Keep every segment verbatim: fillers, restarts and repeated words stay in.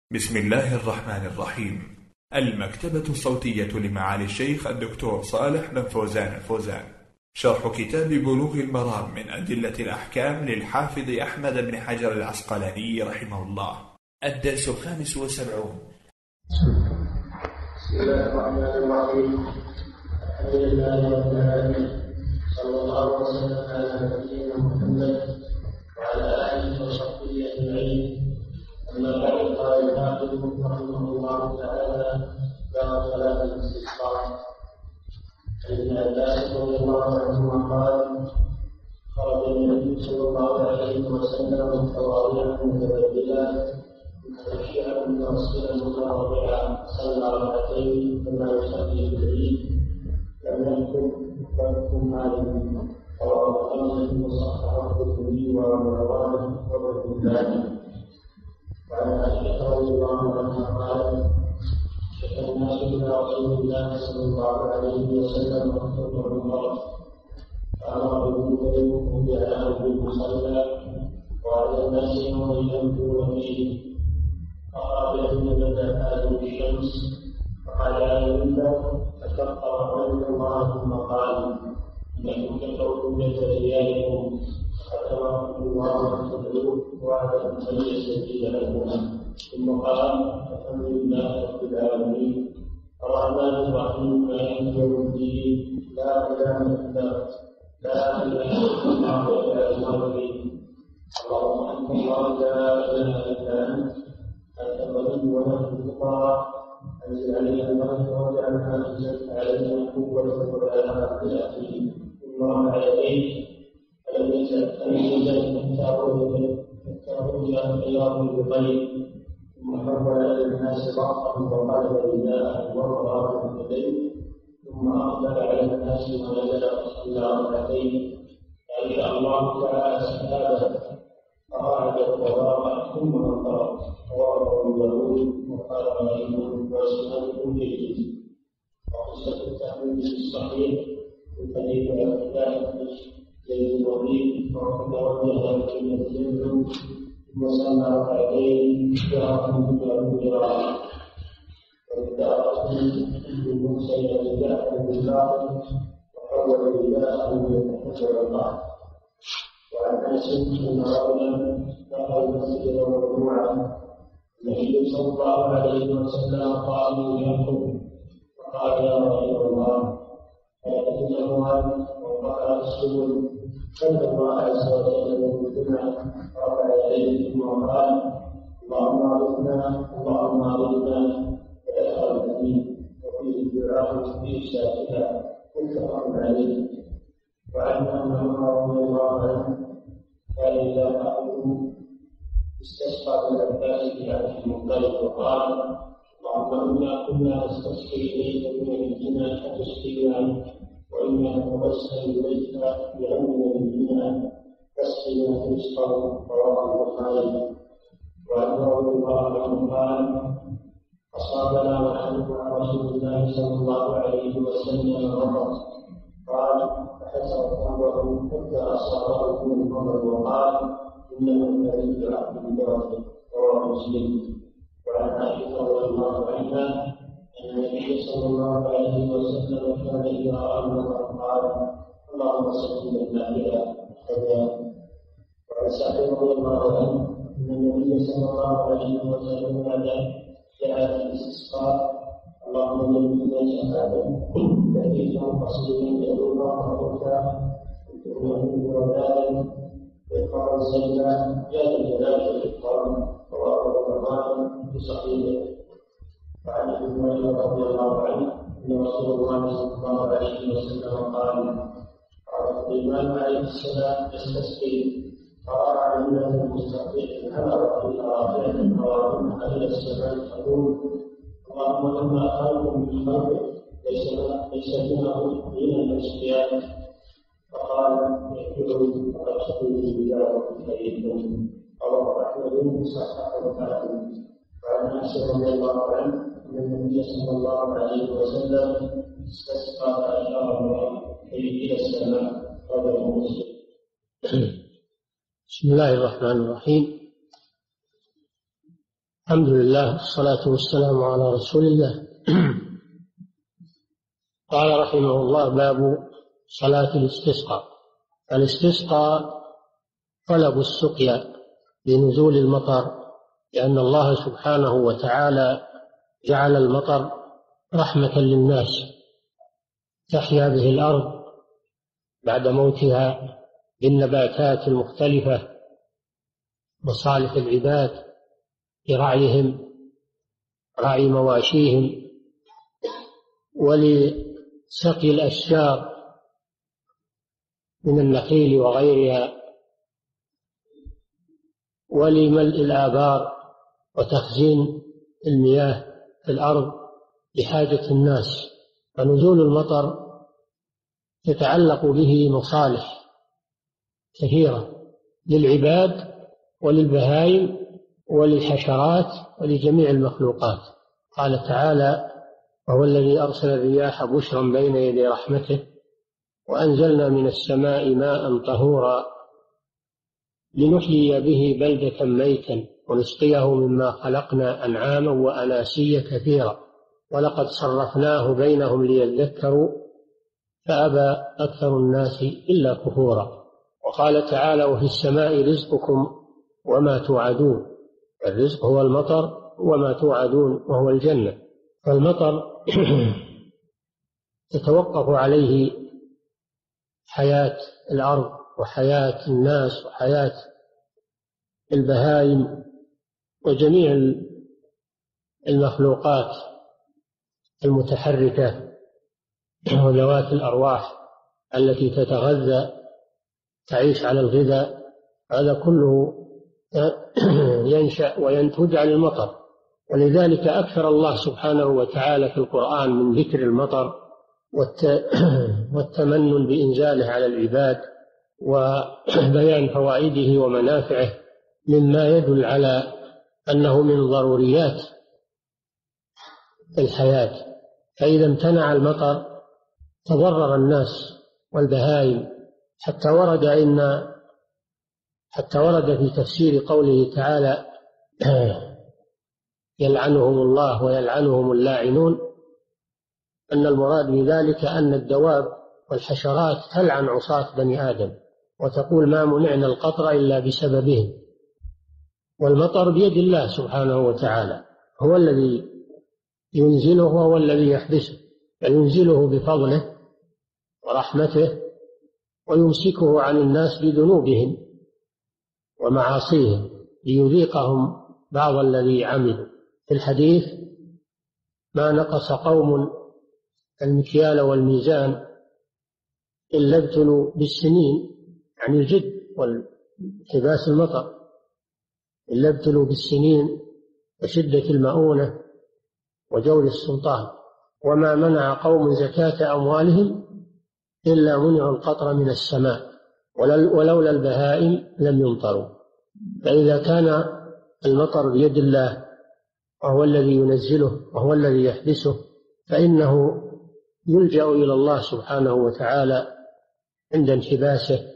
بسم الله الرحمن الرحيم. المكتبة الصوتية لمعالي الشيخ الدكتور صالح بن فوزان الفوزان، شرح كتاب بلوغ المرام من أدلة الأحكام للحافظ أحمد بن حجر العسقلاني رحمه الله. الدرس الخامس والسبعون. بسم الله الرحمن الرحيم. الحمد لله رب العالمين، صلى الله وسلم على نبينا محمد وعلى آله وصحبه أجمعين. أما بعد، قال الحافظ رحمه الله تعالى: باب صلاة الاستسقاء. عن ابن عباس رضي الله عنهما قال: خرج النبي صلى الله عليه وسلم متواضعا متبدلا متمشيا متوسلا متواضعا، صلى ركعتين كما يصلي في العيد، لم يذكر يذكر مالك. رواه الخمسة وصححه الترمذي وابو عوانة وابن حبان. وعن عائشة رضي الله عنها قالت: شكا الناس إلى رسول الله صلى الله عليه وسلم وكثر المرض، فأمر بالمنكر وجعله بالمصلى، وعلى الناس يومئذ ينفذون فيه. فقال إن بدا آدم الشمس، فقال أيضا فكفر عنه الله ثم قال: إنكم كفرتم بيت رجالكم، فأتمركم الله أن تدعوه وعد أن يستجيب لكم. ثم قال: الحمد لله رب العالمين الرحمن الرحيم مالك يوم الدين، لا إله إلا لا إله إلا الله العلي العظيم. اللهم أنت الله لا إله إلا أنت، أنت الغني ونحن الفقراء، أنزل علينا الملك واجعلنا أنزلت علينا قوة ولا بالأخير. ثم رفع يديه فلم يزل حتى رؤي خيره بخير، ثم حول إلى الناس رأسه وقلب رداءه ووضع يديه، ثم أقبل على الناس ونزل فصلى ركعتين، فإذا الله تعالى سحابه فقعد وضرب ثم انطلق. رواه أبو داود وقال غريب وإسناده جيد. وقصة التأمين في الصحيح من طريق الاعتكاف زيد الوليد، وقد توجه إلى الجنة ثم صلى ركعتين قراءة من قراءة، وابتدأ من موسى إلى جعفر بن باطل وحول رداءه ليتحجر الله. وعن انس ان رجلا دخل المسجد ومجموعه، النبي صلى الله عليه وسلم قام يخطب فقال: يا رسول الله، فيأتينه هذا وقال السبل، فاتقوا الله عز وجل بالجمعه. رفع يديه ثم قال: اللهم اغثنا اللهم اغثنا، فدخل الحديث وفيه الدعاء فيه ساكتا، متفق عليه. وعن ان عمر رضي الله عنه كان إذا قالوا استسقى بالعباس في عبد المطلب وقال: اللهم إنا كنا نستسقي إليك من نبينا فتسقينا، وإنا نتوسل إليك بعلم نبينا فاسقنا رزقه. رواه البخاري. وعن رضي الله عنه قال: أصابنا ونحن مع رسول الله صلى الله عليه وسلم مرض، قال: فحسر ثوبه حتى أصابه من المرض وقال: إنه لعند عبد الباطل. رواه مسلم. وعن عائشة رضي الله عنها أن النبي صلى الله عليه وسلم كان إذا رأى المطر قال: اللهم سلم النافلة كذا. وعن سعد رضي الله عنه أن النبي صلى الله عليه وسلم بعد جاء الاستسقاء: اللهم جنبنا شهادة تأتيهم قصير يدعو الله وكان يكون وذلك إقرار الزكاة جاء الجلال في القرن. رواه البخاري في صحيحه. وعن ابي هريرة رضي الله عنه أن رسول الله صلى الله عليه وسلم قال: قال سليمان عليه السلام يستسقي، قرأ على الناس المستقبل على رأي راجعا قوارب إلى السماء تقول: اللهم لما أخذتم من خلقك ليس منه من الأشقياء، فقال: يأكلوا فأشقوا بجارة خيركم. رواه أحمد صححه الحاكم. وعن أنس رضي الله عنه أن النبي صلى الله عليه وسلم استسقى فأشار الله إلى السماء. رواه مسلم. بسم الله الرحمن الرحيم. الحمد لله والصلاة والسلام على رسول الله. قال رحمه الله: باب صلاة الاستسقاء. الاستسقاء طلب السقيا لنزول المطر، لأن الله سبحانه وتعالى جعل المطر رحمة للناس تحيا به الأرض بعد موتها بالنباتات المختلفة، مصالح العباد لرعيهم، رعي مواشيهم، ولسقي الأشجار من النخيل وغيرها، ولملء الآبار وتخزين المياه في الأرض لحاجة الناس. فنزول المطر تتعلق به مصالح كثيرة للعباد وللبهائم وللحشرات ولجميع المخلوقات. قال تعالى: وهو الذي أرسل الرياح بشرا بين يدي رحمته وأنزلنا من السماء ماء طهورا لنحيي به بلدة ميتا ونسقيه مما خلقنا أنعاما وأناسيا كثيرا ولقد صرفناه بينهم ليذكروا فأبى أكثر الناس إلا كفورا. وقال تعالى: وفي السماء رزقكم وما توعدون. الرزق هو المطر وما توعدون وهو الجنة. فالمطر تتوقف عليه حياة الأرض وحياة الناس وحياة البهائم وجميع المخلوقات المتحركة وذوات الأرواح التي تتغذى تعيش على الغذاء. هذا كله ينشأ وينتج عن المطر. ولذلك أكثر الله سبحانه وتعالى في القرآن من ذكر المطر والتمنن بإنزاله على العباد وبيان فوائده ومنافعه، مما يدل على أنه من ضروريات الحياة. فإذا امتنع المطر تضرر الناس والبهائم، حتى ورد إن حتى ورد في تفسير قوله تعالى: يلعنهم الله ويلعنهم اللاعنون، أن المراد بذلك أن الدواب والحشرات تلعن عصاة بني آدم وتقول: ما منعنا القطر إلا بسببهم. والمطر بيد الله سبحانه وتعالى، هو الذي ينزله وهو الذي يحبسه، فينزله بفضله ورحمته ويمسكه عن الناس بذنوبهم ومعاصيهم ليذيقهم بعض الذي عملوا. في الحديث: ما نقص قوم المكيال والميزان إلا ابتلوا بالسنين، يعني الجد والحباس المطر، إلا ابتلوا بالسنين وشدة المؤونة وجور السلطان. وما منع قوم زكاة أموالهم إلا منعوا القطر من السماء ولولا البهائم لم يمطروا. فإذا كان المطر بيد الله وهو الذي ينزله وهو الذي يحبسه، فإنه يلجأ إلى الله سبحانه وتعالى عند انحباسه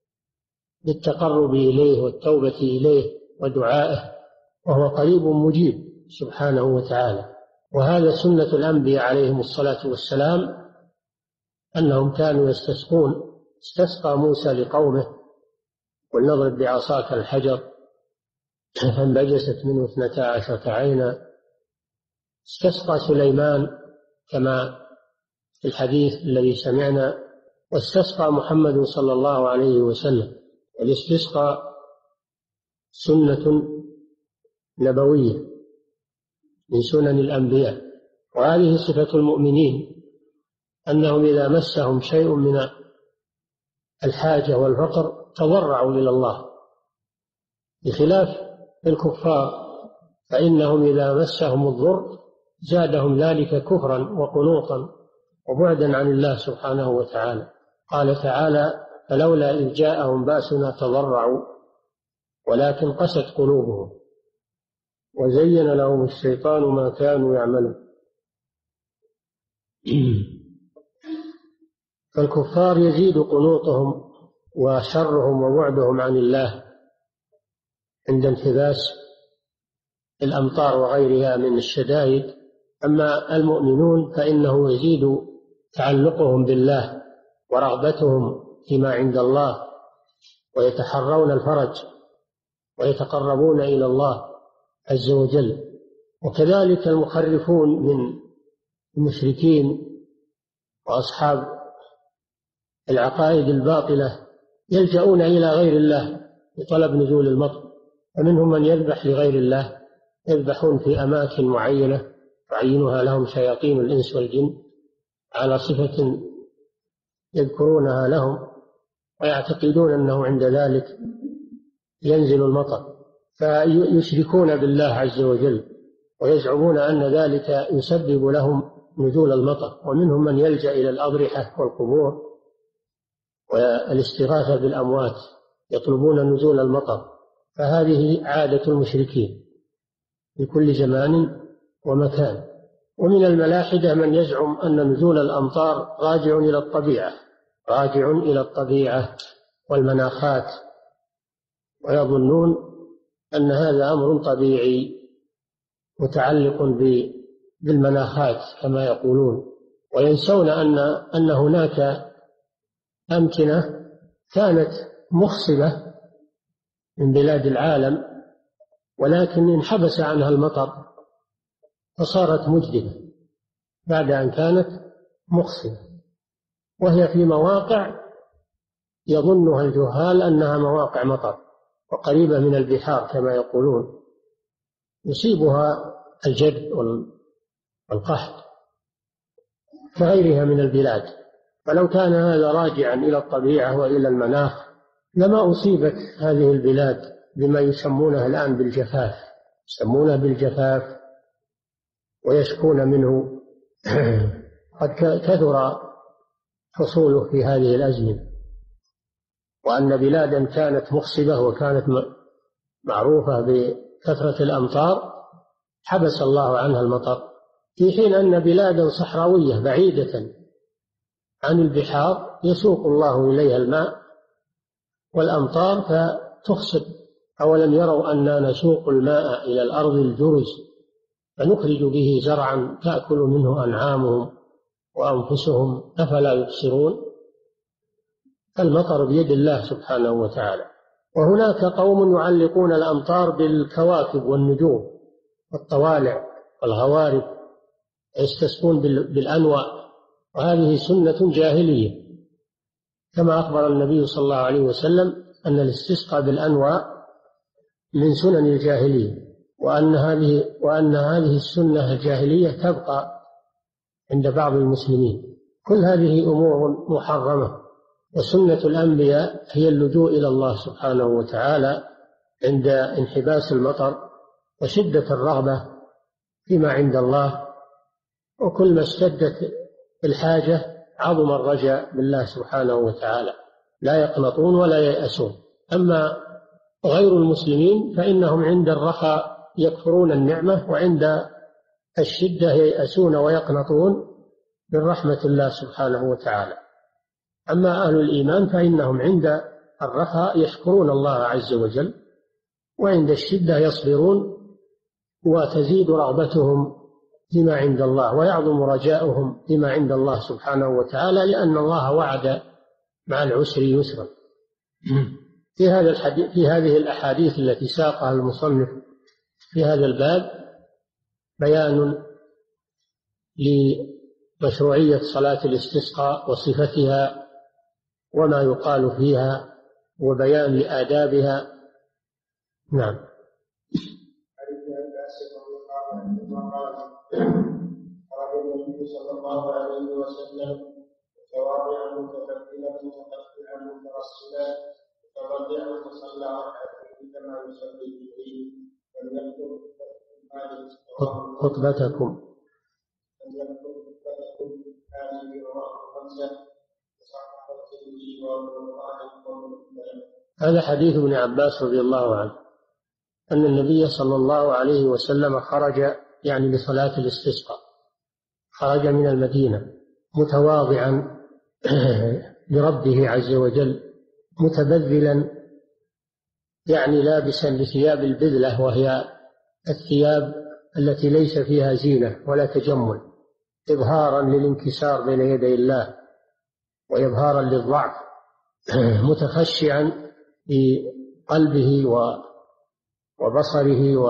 بالتقرب إليه والتوبة إليه ودعائه، وهو قريب مجيب سبحانه وتعالى. وهذا سنة الأنبياء عليهم الصلاة والسلام، أنهم كانوا يستسقون. استسقى موسى لقومه: ولنضرب بعصاك الحجر فانبجست منه اثنتا عشرة عينا. استسقى سليمان كما في الحديث الذي سمعنا، واستسقى محمد صلى الله عليه وسلم. الاستسقاء سنة نبوية من سنن الأنبياء، وهذه صفة المؤمنين، أنهم إذا مسهم شيء من الحاجة والفقر تضرعوا إلى الله، بخلاف الكفار فإنهم إذا مسهم الضر زادهم ذلك كفرا وقنوطا وبعدا عن الله سبحانه وتعالى. قال تعالى: فلولا إذ جاءهم بأسنا تضرعوا ولكن قست قلوبهم وزين لهم الشيطان ما كانوا يعملون. فالكفار يزيد قنوطهم وشرهم وبعدهم عن الله عند انحباس الأمطار وغيرها من الشدائد. أما المؤمنون فإنه يزيد تعلقهم بالله ورغبتهم فيما عند الله، ويتحرون الفرج ويتقربون إلى الله عز وجل. وكذلك المخرفون من المشركين وأصحاب العقائد الباطلة يلجؤون إلى غير الله لطلب نزول المطر، فمنهم من يذبح لغير الله، يذبحون في أماكن معينة تعينها لهم شياطين الإنس والجن على صفة يذكرونها لهم، ويعتقدون أنه عند ذلك ينزل المطر، فيشركون بالله عز وجل ويزعمون أن ذلك يسبب لهم نزول المطر. ومنهم من يلجأ إلى الأضرحة والقبور والاستغاثة بالأموات يطلبون نزول المطر، فهذه عادة المشركين في كل زمان ومكان. ومن الملاحدة من يزعم أن نزول الأمطار راجع إلى الطبيعة راجع إلى الطبيعة والمناخات، ويظنون أن هذا أمر طبيعي متعلق بالمناخات كما يقولون، وينسون أن أن هناك أمكنة كانت مخصبة من بلاد العالم، ولكن انحبس عنها المطر فصارت مجدبة بعد أن كانت مخصبة، وهي في مواقع يظنها الجهال أنها مواقع مطر وقريبة من البحار كما يقولون، يصيبها الجد والقحط كغيرها من البلاد. فلو كان هذا راجعا إلى الطبيعة وإلى المناخ لما أصيبت هذه البلاد بما يسمونه الآن بالجفاف، يسمونه بالجفاف ويشكون منه قد كثر حصوله في هذه الأزمنة. وأن بلادا كانت مخصبة وكانت معروفة بكثرة الأمطار حبس الله عنها المطر، في حين أن بلادا صحراوية بعيدة عن البحار يسوق الله إليها الماء والأمطار فتخصب. أولم يروا أننا نسوق الماء إلى الأرض الجرز فنخرج به زرعا تأكل منه أنعامهم وأنفسهم أفلا يبصرون. المطر بيد الله سبحانه وتعالى. وهناك قوم يعلقون الأمطار بالكواكب والنجوم والطوالع والغوارب، يستسقون بالأنواء، وهذه سنة جاهلية، كما أخبر النبي صلى الله عليه وسلم أن الاستسقاء بالأنواء من سنن الجاهلية، وأن هذه وأن هذه السنة الجاهلية تبقى عند بعض المسلمين. كل هذه أمور محرمة، وسنة الأنبياء هي اللجوء إلى الله سبحانه وتعالى عند انحباس المطر وشدة الرغبة فيما عند الله، وكل ما اشتدت الحاجة عظم الرجاء بالله سبحانه وتعالى، لا يقنطون ولا ييأسون. أما غير المسلمين فإنهم عند الرخاء يكفرون النعمة، وعند الشدة ييأسون ويقنطون من رحمة الله سبحانه وتعالى. أما أهل الإيمان فإنهم عند الرخاء يشكرون الله عز وجل، وعند الشدة يصبرون وتزيد رغبتهم فيما عند الله ويعظم رجاؤهم فيما عند الله سبحانه وتعالى، لأن الله وعد مع العسر يسرا. في هذا الحديث في هذه الأحاديث التي ساقها المصنف في هذا الباب بيان لمشروعية صلاة الاستسقاء وصفتها وما يقال فيها وبيان لآدابها. نعم. قال النبي صلى الله عليه وسلم: تواضعا متكبرا متكبرا مترسلا متضرعا فصلى ركعتين كما يصلي الجبريل فليكتب خطبتكم فليكتب خطبتكم هذه رواه خمسه وصححه الترمذي وابن. هذا حديث ابن عباس رضي الله عنه أن النبي صلى الله عليه وسلم خرج يعني لصلاة الاستسقاء، خرج من المدينة متواضعا لربه عز وجل، متبذلا يعني لابسا لثياب البذلة وهي الثياب التي ليس فيها زينة ولا تجمل، إظهارا للانكسار بين يدي الله وإظهارا للضعف، متخشعا في قلبه وبصره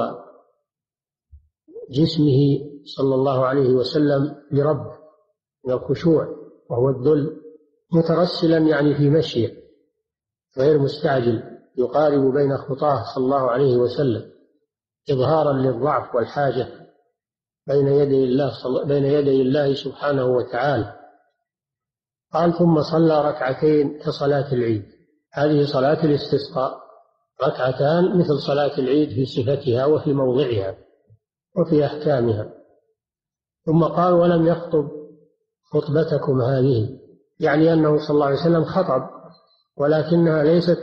وجسمه صلى الله عليه وسلم لربه من الخشوع وهو الذل، مترسلا يعني في مشيه غير مستعجل، يقارب بين خطاه صلى الله عليه وسلم إظهارا للضعف والحاجة بين يدي الله بين يدي الله سبحانه وتعالى. قال: ثم صلى ركعتين كصلاة العيد. هذه صلاة الاستسقاء، ركعتان مثل صلاة العيد في صفتها وفي موضعها وفي أحكامها. ثم قال: ولم يخطب خطبتكم هذه، يعني أنه صلى الله عليه وسلم خطب، ولكنها ليست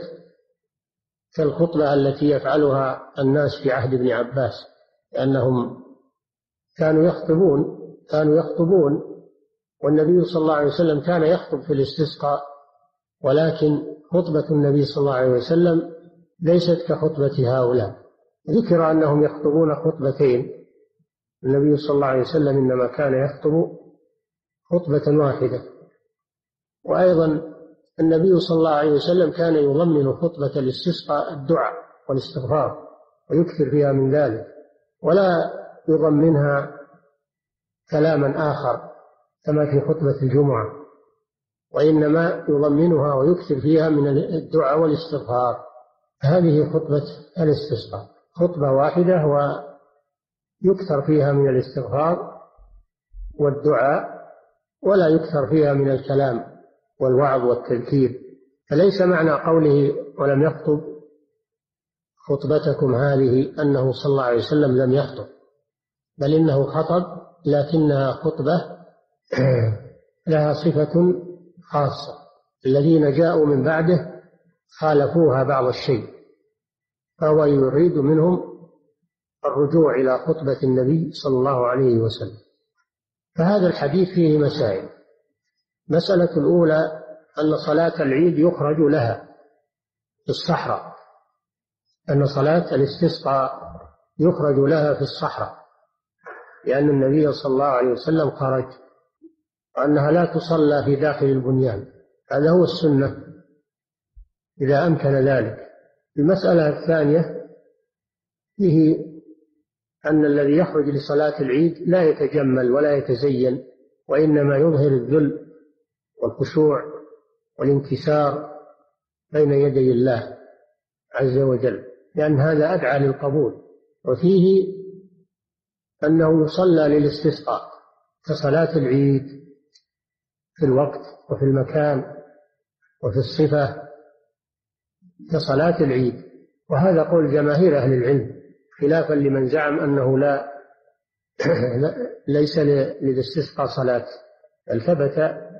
كالخطبة التي يفعلها الناس في عهد ابن عباس، لأنهم كانوا يخطبون كانوا يخطبون والنبي صلى الله عليه وسلم كان يخطب في الاستسقاء، ولكن خطبة النبي صلى الله عليه وسلم ليست كخطبة هؤلاء. ذكر أنهم يخطبون خطبتين، النبي صلى الله عليه وسلم إنما كان يخطب خطبة واحدة. وأيضا النبي صلى الله عليه وسلم كان يضمن خطبة الاستسقاء الدعاء والاستغفار ويكثر فيها من ذلك، ولا يضمنها كلاما آخر كما في خطبة الجمعة، وإنما يضمنها ويكثر فيها من الدعاء والاستغفار. هذه خطبة الاستسقاء، خطبة واحدة ويكثر فيها من الاستغفار والدعاء، ولا يكثر فيها من الكلام والوعظ والتذكير. فليس معنى قوله ولم يخطب خطبتكم هذه أنه صلى الله عليه وسلم لم يخطب، بل إنه خطب، لكنها خطبة لها صفة خاصة. الذين جاءوا من بعده خالفوها بعض الشيء، فهو يريد منهم الرجوع إلى خطبة النبي صلى الله عليه وسلم. فهذا الحديث فيه مسائل. مسألة الأولى أن صلاة العيد يخرج لها في الصحراء، أن صلاة الاستسقاء يخرج لها في الصحراء، لأن النبي صلى الله عليه وسلم خرج، وأنها لا تصلى في داخل البنيان. هذا هو السنة إذا أمكن ذلك. المسألة الثانية فيه أن الذي يخرج لصلاة العيد لا يتجمل ولا يتزين، وإنما يظهر الذل والخشوع والانكسار بين يدي الله عز وجل، لأن هذا أدعى للقبول. وفيه أنه يصلى للاستسقاء كصلاة العيد في الوقت وفي المكان وفي الصفة كصلاة العيد، وهذا قول جماهير أهل العلم، خلافا لمن زعم أنه لا ليس للاستسقاء صلاة، بل ثبت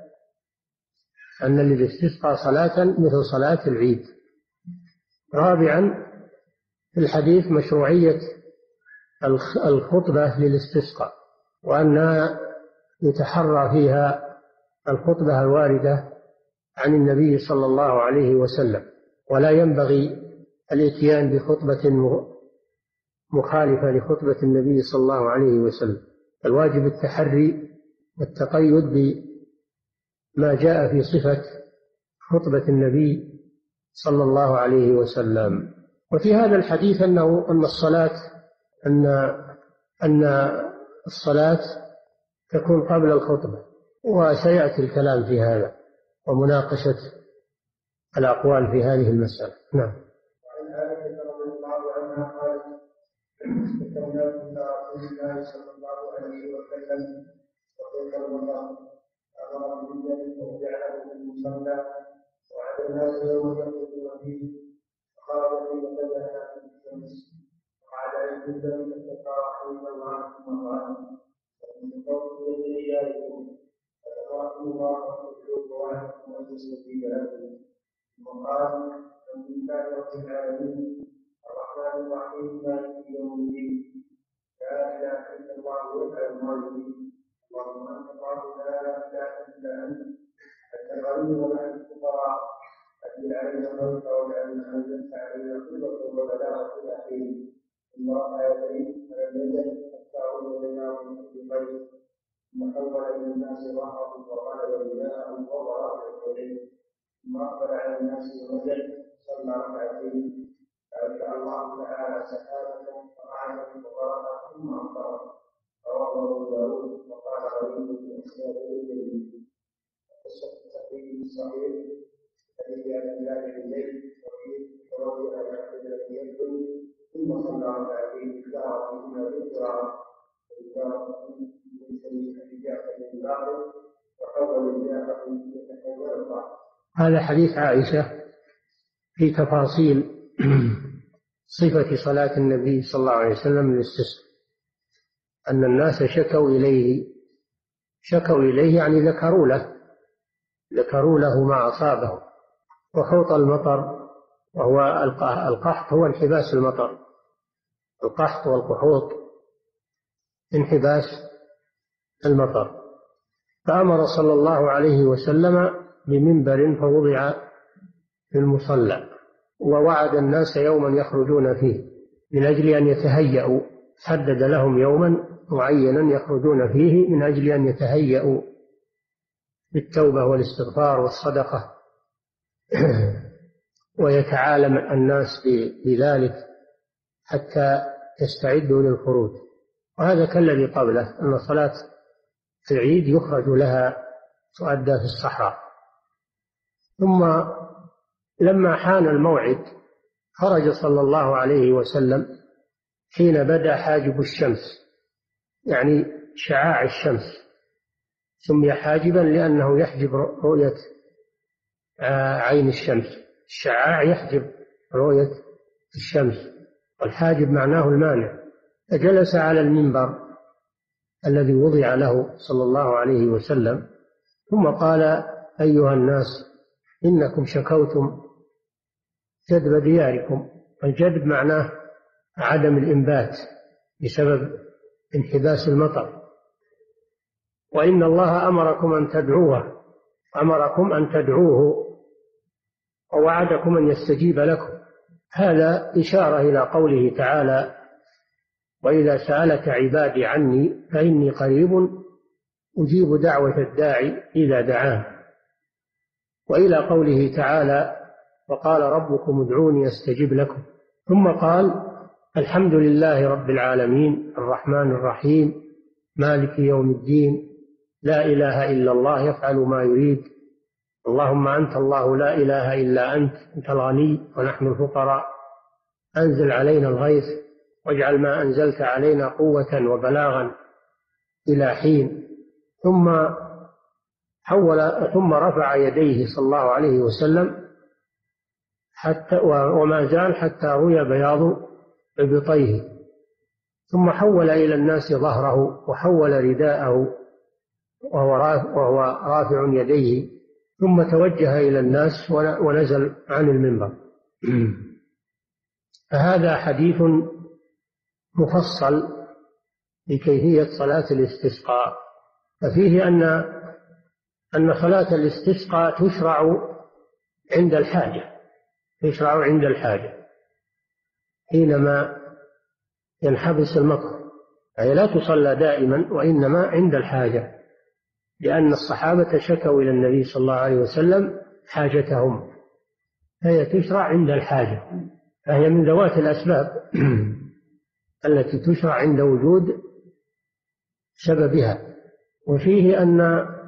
أن للاستسقاء صلاة مثل صلاة العيد. رابعا، في الحديث مشروعية الخطبة للاستسقاء، وأنها يتحرى فيها الخطبة الواردة عن النبي صلى الله عليه وسلم، ولا ينبغي الاتيان بخطبة مخالفة لخطبة النبي صلى الله عليه وسلم. الواجب التحري والتقيد بما جاء في صفة خطبة النبي صلى الله عليه وسلم. وفي هذا الحديث أنه أن الصلاة أن أن الصلاة تكون قبل الخطبة، وسيأتي الكلام في هذا ومناقشة الأقوال في هذه المسألة. نعم. وعن عائشة رضي الله عنها قالت: اشتكينا إلى رسول الله صلى الله عليه وسلم وكيف المرأة أمر بالجنة وجعله في المصلى وعلى الناس يوم يخرج فيه فقال كيف بدأنا في الشمس وعلى أي الدم تتقاعد الله ثم قال: ومن فوق يديكم فتبارك الله وتبارك وعنكم وتستجيب لكم. وقال: الحمد لله رب العالمين الرحمن الرحيم مالك يوم الدين لا اله الا الله يفعل ما يريد اللهم انت الله لا اله الا انت انت الغني ونحن الفقراء اجل علينا الرزق واجعلنا انزلت علينا القدره والبلاغه الى حين ثم رفع يديه فلم يزل حتى عود اليها من كل بيت ثم حول للناس ظهره وقلب رداءه ووضع رجليه ثم اقبل على الناس ونزل صلى ركعتين فأنزل الله تعالى سحابة فقعد وقرأ ثم أمطر رواه أبو داود وقال غريب في إسناده جيد. قصة التقييد الصغير الذي عبد الله بن زيد وفيه توجه إلى العبد الذي يدخل ثم صلى ركعتين اشتهر فيهما بالقراءة بالقراءة من سيد أبي جعفر بن باقر وحول الجاهل يتحول الضعف. هذا حديث عائشة في تفاصيل صفة صلاة النبي صلى الله عليه وسلم للاستسقاء، أن الناس شكوا إليه شكوا إليه يعني ذكروا له ذكروا له ما أصابه. وحوط المطر وهو القحط هو انحباس المطر، القحط والقحوط انحباس المطر. فأمر صلى الله عليه وسلم بمنبر فوضع في المصلى، ووعد الناس يوما يخرجون فيه من أجل أن يتهيأوا، حدد لهم يوما معينا يخرجون فيه من أجل أن يتهيأوا بالتوبة والاستغفار والصدقة ويتعالم الناس بذلك حتى يستعدوا للخروج. وهذا كالذي قبله، أن صلاة في العيد يخرج لها تؤدى في الصحراء. ثم لما حان الموعد خرج صلى الله عليه وسلم حين بدا حاجب الشمس، يعني شعاع الشمس، سمي حاجبا لأنه يحجب رؤية عين الشمس. الشعاع يحجب رؤية الشمس، والحاجب معناه المانع. فجلس على المنبر الذي وضع له صلى الله عليه وسلم ثم قال: أيها الناس، إنكم شكوتم جدب دياركم. الجدب معناه عدم الإنبات بسبب انحباس المطر، وإن الله أمركم أن تدعوه أمركم أن تدعوه ووعدكم أن يستجيب لكم. هذا إشارة إلى قوله تعالى: وإذا سألك عبادي عني فإني قريب أجيب دعوة الداعي إذا دعان. وإلى قوله تعالى: وقال ربكم ادعوني أستجب لكم. ثم قال: الحمد لله رب العالمين الرحمن الرحيم مالك يوم الدين لا إله إلا الله يفعل ما يريد اللهم أنت الله لا إله إلا أنت أنت الغني ونحن الفقراء أنزل علينا الغيث واجعل ما أنزلت علينا قوة وبلاغا إلى حين. ثم حول ثم رفع يديه صلى الله عليه وسلم حتى وما زال حتى روي بياض إبطيه، ثم حول إلى الناس ظهره وحول رداءه وهو رافع يديه، ثم توجه إلى الناس ونزل عن المنبر. فهذا حديث مفصل لكيفية صلاة الاستسقاء، ففيه أن أن صلاة الاستسقاء تشرع عند الحاجة تشرع عند الحاجة حينما ينحبس المطر، أي لا تصلى دائما وإنما عند الحاجة، لأن الصحابة شكوا إلى النبي صلى الله عليه وسلم حاجتهم، فهي تشرع عند الحاجة، فهي من ذوات الأسباب التي تشرع عند وجود سببها. وفيه أن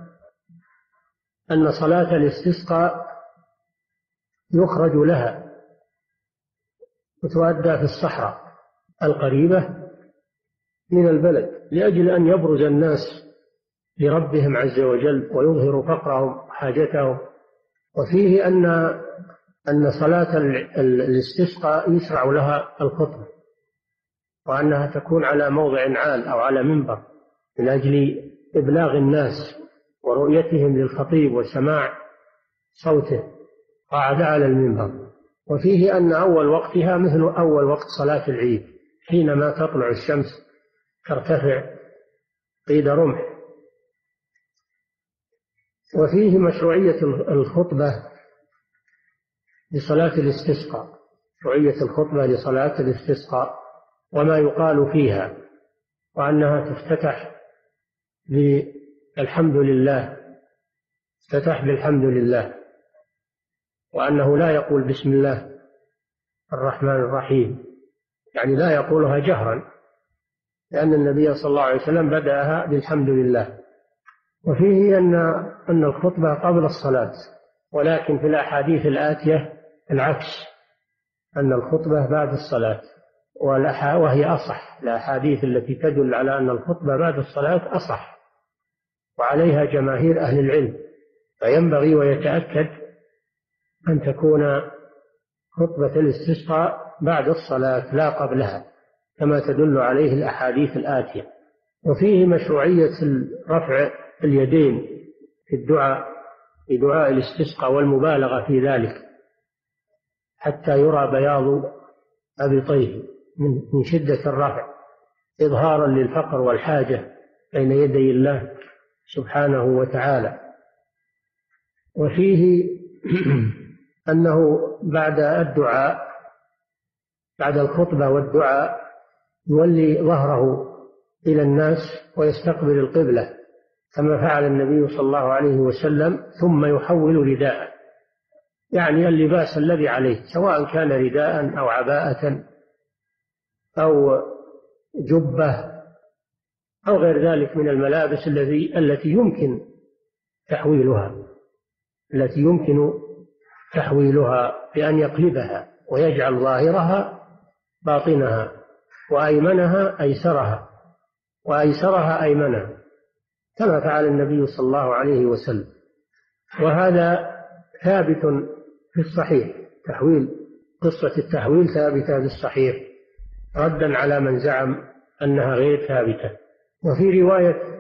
أن صلاة الاستسقاء يخرج لها وتؤدى في الصحراء القريبة من البلد لأجل أن يبرز الناس لربهم عز وجل ويظهروا فقرهم وحاجتهم. وفيه أن أن صلاة الاستسقاء يشرع لها الخطبة، وأنها تكون على موضع عال أو على منبر من أجل إبلاغ الناس ورؤيتهم للخطيب وسماع صوته قاعد على المنبر. وفيه أن أول وقتها مثل أول وقت صلاة العيد حينما تطلع الشمس ترتفع قيد رمح. وفيه مشروعية الخطبة لصلاة الاستسقاء مشروعية الخطبة لصلاة الاستسقاء وما يقال فيها، وأنها تفتتح بالحمد لله، تفتتح بالحمد لله، وأنه لا يقول بسم الله الرحمن الرحيم، يعني لا يقولها جهرا، لأن النبي صلى الله عليه وسلم بدأها بالحمد لله. وفيه أن أن الخطبة قبل الصلاة، ولكن في الأحاديث الآتية العكس، أن الخطبة بعد الصلاة، وهي أصح. الأحاديث التي تدل على أن الخطبة بعد الصلاة أصح، وعليها جماهير أهل العلم، فينبغي ويتأكد أن تكون خطبة الاستسقاء بعد الصلاة لا قبلها، كما تدل عليه الأحاديث الآتية. وفيه مشروعية رفع اليدين في الدعاء، في دعاء الاستسقاء، والمبالغة في ذلك حتى يرى بياض أبطيه من شدة الرفع، إظهارا للفقر والحاجة بين يدي الله سبحانه وتعالى. وفيه أنه بعد الدعاء، بعد الخطبة والدعاء، يولي ظهره إلى الناس ويستقبل القبلة كما فعل النبي صلى الله عليه وسلم، ثم يحول رداءه، يعني اللباس الذي عليه، سواء كان رداء أو عباءة أو جبة أو غير ذلك من الملابس الذي التي يمكن تحويلها التي يمكن تحويلها بأن يقلبها ويجعل ظاهرها باطنها، وأيمنها أيسرها، وأيسرها أيمنها، كما فعل النبي صلى الله عليه وسلم. وهذا ثابت في الصحيح، تحويل قصة التحويل ثابتة في الصحيح، ردا على من زعم أنها غير ثابتة. وفي رواية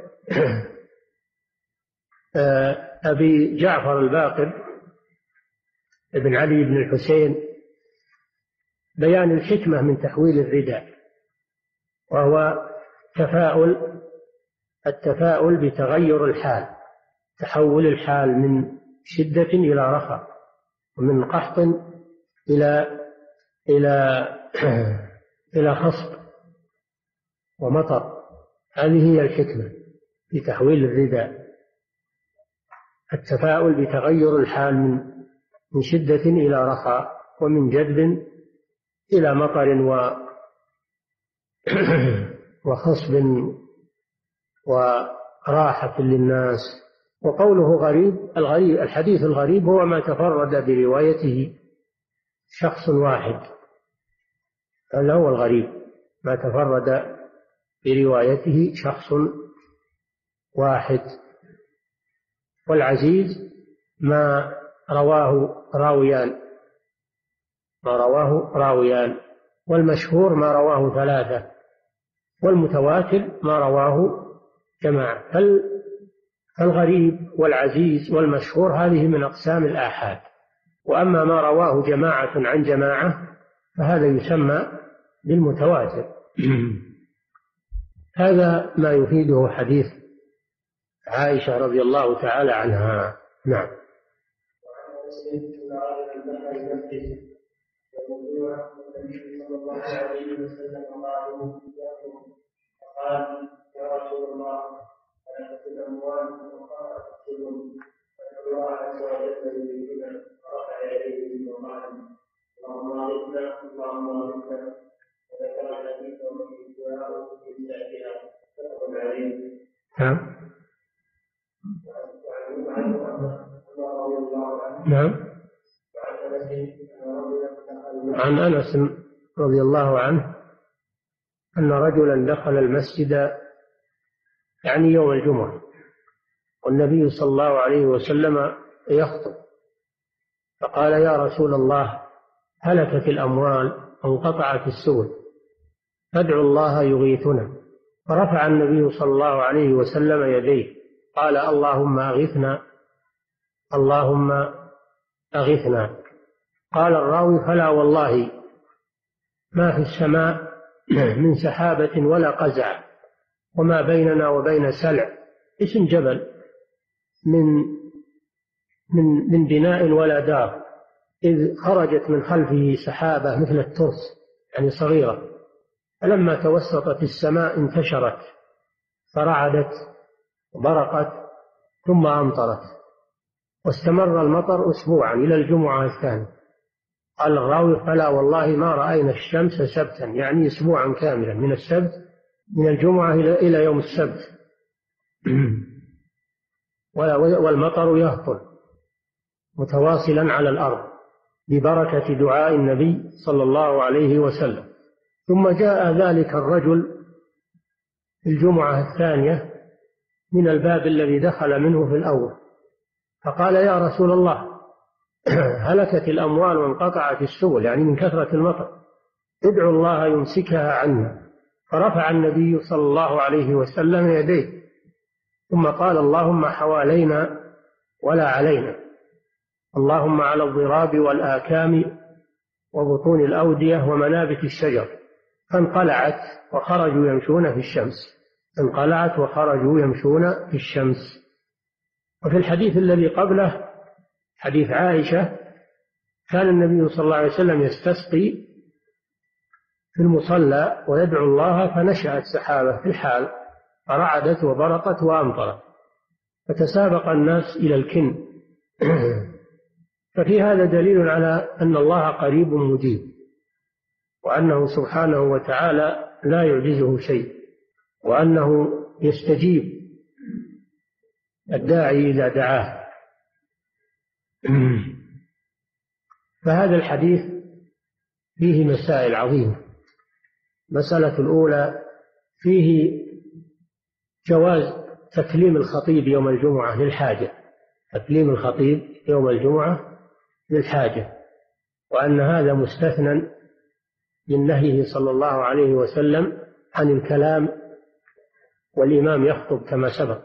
أبي جعفر الباقر ابن علي بن الحسين بيان الحكمة من تحويل الرداء، وهو تفاؤل التفاؤل بتغير الحال، تحول الحال من شدة إلى رخاء، ومن قحط إلى إلى إلى خصب ومطر. هذه هي الحكمة في تحويل الرداء، التفاؤل بتغير الحال من من شدة إلى رخاء، ومن جذب إلى مطر و وخصب وراحة للناس. وقوله غريب، الغريب الحديث الغريب هو ما تفرد بروايته شخص واحد، هذا هو الغريب، ما تفرد بروايته شخص واحد. والعزيز ما رواه راويان ما رواه راويان والمشهور ما رواه ثلاثة، والمتواتر ما رواه جماعة. فالغريب والعزيز والمشهور هذه من أقسام الآحاد، وأما ما رواه جماعة عن جماعة فهذا يسمى بالمتواتر. هذا ما يفيده حديث عائشة رضي الله تعالى عنها. نعم. قال يا رسول الله أنا في الأموال وقال أقتلهم، فالله عز وجل يريدنا فرفع يديه وقال اللهم أغثنا اللهم أغثنا، وذكر الحديث وفيه الدعاء في ساعتها متفق عليه. نعم. نعم. عن أنس رضي الله عنه أن رجلا دخل المسجد يعني يوم الجمعة، والنبي صلى الله عليه وسلم يخطب، فقال يا رسول الله هلكت الأموال وانقطعت السبل، فادعوا الله يغيثنا. فرفع النبي صلى الله عليه وسلم يديه قال اللهم أغثنا اللهم أغثنا. قال الراوي فلا والله ما في السماء من سحابة ولا قزع، وما بيننا وبين سلع اسم جبل من من من بناء ولا دار، إذ خرجت من خلفه سحابة مثل الترس يعني صغيرة، فلما توسطت السماء انتشرت فرعدت وبرقت ثم أمطرت، واستمر المطر أسبوعا إلى الجمعة الثانية. قال الراوي: فلا والله ما رأينا الشمس سبتا، يعني أسبوعا كاملا من السبت من الجمعة إلى يوم السبت والمطر يهطل متواصلا على الأرض ببركة دعاء النبي صلى الله عليه وسلم. ثم جاء ذلك الرجل في الجمعة الثانية من الباب الذي دخل منه في الأول، فقال: يا رسول الله، هلكت الأموال وانقطعت السبل، يعني من كثرة المطر، ادعو الله يمسكها عنا. فرفع النبي صلى الله عليه وسلم يديه ثم قال: اللهم حوالينا ولا علينا، اللهم على الضراب والآكام وبطون الأودية ومنابت الشجر. فانقلعت وخرجوا يمشون في الشمس انقلعت وخرجوا يمشون في الشمس. وفي الحديث الذي قبله حديث عائشة كان النبي صلى الله عليه وسلم يستسقي في المصلى ويدعو الله، فنشأت سحابة في الحال فرعدت وبرقت وأمطرت، فتسابق الناس إلى الكن. ففي هذا دليل على أن الله قريب مجيب، وأنه سبحانه وتعالى لا يعجزه شيء، وأنه يستجيب الداعي إذا دعاه. فهذا الحديث فيه مسائل عظيمة. مسألة الأولى: فيه جواز تكليم الخطيب يوم الجمعة للحاجة، تكليم الخطيب يوم الجمعة للحاجة، وأن هذا مستثنى من نهيه صلى الله عليه وسلم عن الكلام والإمام يخطب كما سبق.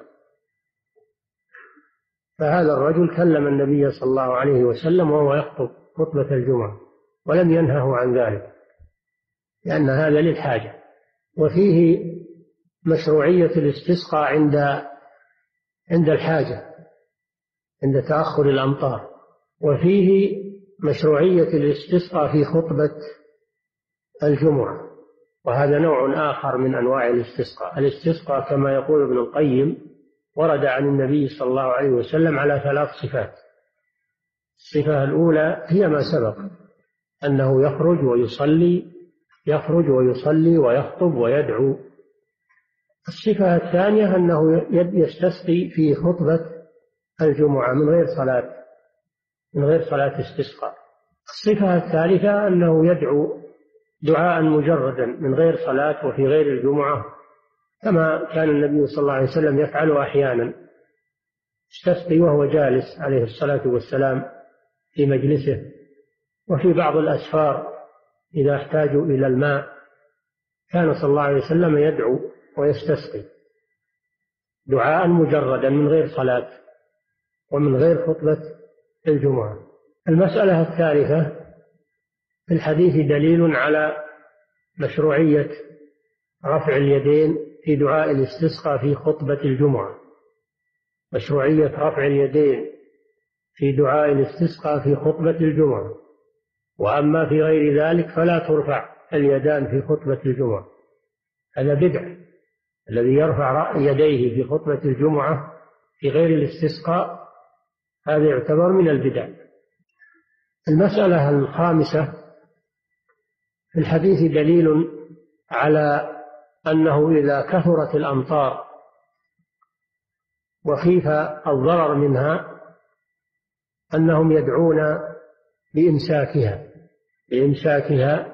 فهذا الرجل كلم النبي صلى الله عليه وسلم وهو يخطب خطبة الجمعة ولم ينهه عن ذلك، لأن هذا للحاجة. وفيه مشروعية الاستسقاء عند عند الحاجة، عند تأخر الأمطار. وفيه مشروعية الاستسقاء في خطبة الجمعة، وهذا نوع آخر من أنواع الاستسقاء. الاستسقاء كما يقول ابن القيم ورد عن النبي صلى الله عليه وسلم على ثلاث صفات. الصفة الأولى هي ما سبق، أنه يخرج ويصلي يخرج ويصلي ويخطب ويدعو. الصفة الثانية أنه يستسقي في خطبة الجمعة من غير صلاة من غير صلاة استسقاء. الصفة الثالثة أنه يدعو دعاء مجردا من غير صلاة وفي غير الجمعة، كما كان النبي صلى الله عليه وسلم يفعل أحيانا، يستسقي وهو جالس عليه الصلاة والسلام في مجلسه، وفي بعض الأسفار إذا احتاجوا إلى الماء كان صلى الله عليه وسلم يدعو ويستسقي دعاء مجردا من غير صلاة ومن غير خطبة الجمعة. المسألة الثالثة: في الحديث دليل على مشروعية رفع اليدين في دعاء الاستسقاء في خطبة الجمعة، مشروعية رفع اليدين في دعاء الاستسقاء في خطبة الجمعة. وأما في غير ذلك فلا ترفع اليدان في خطبة الجمعة، هذا بدع. الذي يرفع يديه في خطبة الجمعة في غير الاستسقاء هذا يعتبر من البدع. المسألة الخامسة: في الحديث دليل على أنه إذا كثرت الأمطار وخيف الضرر منها أنهم يدعون بإمساكها بإمساكها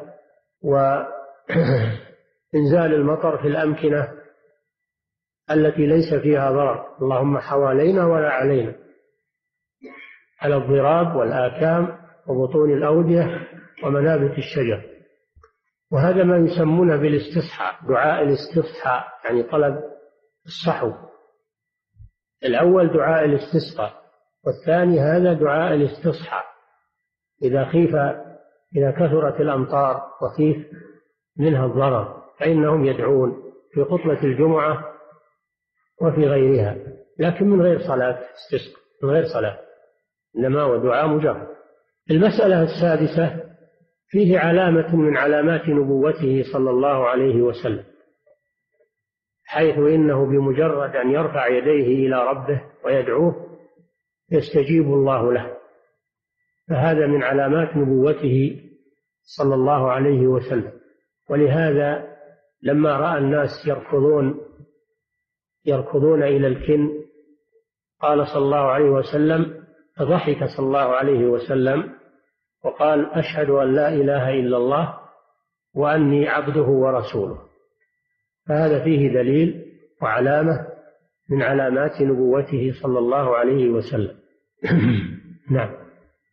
وإنزال المطر في الأمكنة التي ليس فيها ضرر، اللهم حوالينا ولا علينا، على الضراب والآكام وبطون الأودية ومنابت الشجر. وهذا ما يسمونه بالاستصحاء، دعاء الاستصحاء، يعني طلب الصحو. الأول دعاء الاستسقاء، والثاني هذا دعاء الاستصحاء. إذا خيف إذا كثرت الأمطار وخيف منها الضرر فإنهم يدعون في خطبة الجمعة وفي غيرها، لكن من غير صلاة استسقاء، من غير صلاة، إنما هو دعاء مجرد. المسألة السادسة: فيه علامة من علامات نبوته صلى الله عليه وسلم، حيث إنه بمجرد أن يرفع يديه إلى ربه ويدعوه يستجيب الله له، فهذا من علامات نبوته صلى الله عليه وسلم. ولهذا لما رأى الناس يركضون يركضون إلى الكن قال صلى الله عليه وسلم، فضحك صلى الله عليه وسلم وقال: أشهد أن لا إله إلا الله وأني عبده ورسوله. فهذا فيه دليل وعلامة من علامات نبوته صلى الله عليه وسلم. نعم.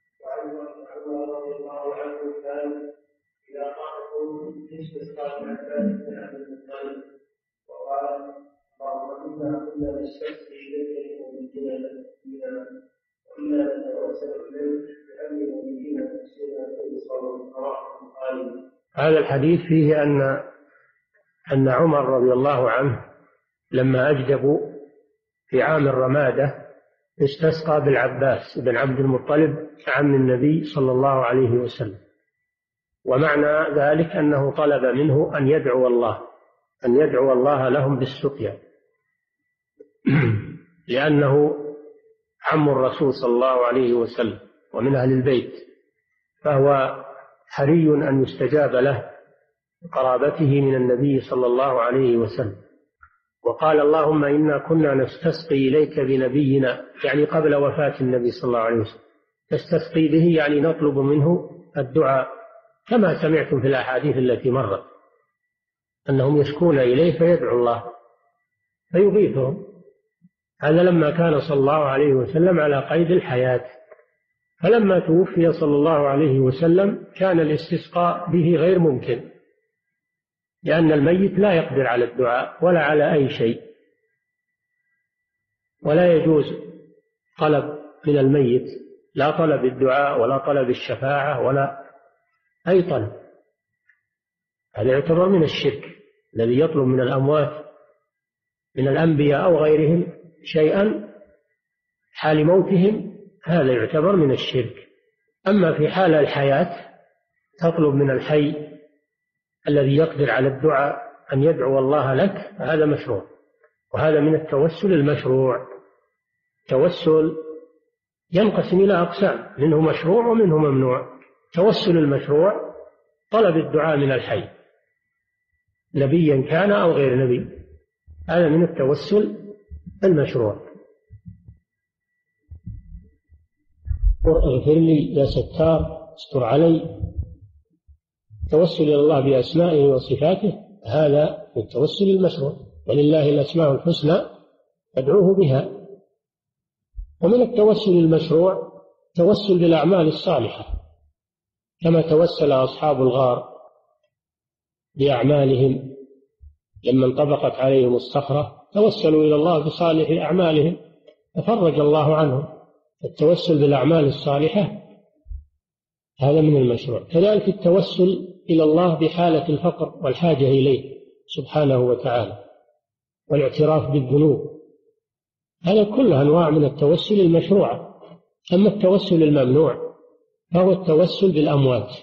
هذا الحديث فيه أن أن عمر رضي الله عنه لما أجدبوا في عام الرمادة استسقى بالعباس بن عبد المطلب عم النبي صلى الله عليه وسلم، ومعنى ذلك أنه طلب منه أن يدعو الله أن يدعو الله لهم بالسقيا، لأنه عم الرسول صلى الله عليه وسلم ومن أهل البيت، فهو حري أن يستجاب له قرابته من النبي صلى الله عليه وسلم. وقال: اللهم إنا كنا نستسقي إليك بنبينا، يعني قبل وفاة النبي صلى الله عليه وسلم، نستسقي به يعني نطلب منه الدعاء، كما سمعتم في الأحاديث التي مرت أنهم يشكون إليه فيدعو الله فيغيثهم. هذا لما كان صلى الله عليه وسلم على قيد الحياة، فلما توفي صلى الله عليه وسلم كان الاستسقاء به غير ممكن، لأن الميت لا يقدر على الدعاء ولا على أي شيء، ولا يجوز طلب من الميت، لا طلب الدعاء ولا طلب الشفاعة ولا أي طلب. هذا يعتبر من الشرك، الذي يطلب من الأموات من الأنبياء أو غيرهم شيئا حال موتهم، هذا يعتبر من الشرك. أما في حال الحياة تطلب من الحي الذي يقدر على الدعاء أن يدعو الله لك، هذا مشروع، وهذا من التوسل المشروع. التوسل ينقسم إلى أقسام، منه مشروع ومنه ممنوع. التوسل المشروع طلب الدعاء من الحي نبيا كان أو غير نبي، هذا من التوسل المشروع. اغفر لي يا ستار، استر علي. التوسل إلى الله بأسمائه وصفاته هذا من التوسل المشروع، ولله الأسماء الحسنى فادعوه بها. ومن التوسل المشروع توسل بالأعمال الصالحة، كما توسل أصحاب الغار بأعمالهم لما انطبقت عليهم الصخرة، توسلوا إلى الله بصالح أعمالهم ففرج الله عنهم. التوسل بالأعمال الصالحة هذا من المشروع. كذلك التوسل إلى الله بحالة الفقر والحاجة إليه سبحانه وتعالى والاعتراف بالذنوب، هذا كلها أنواع من التوسل المشروع. أما التوسل الممنوع فهو التوسل بالأموات،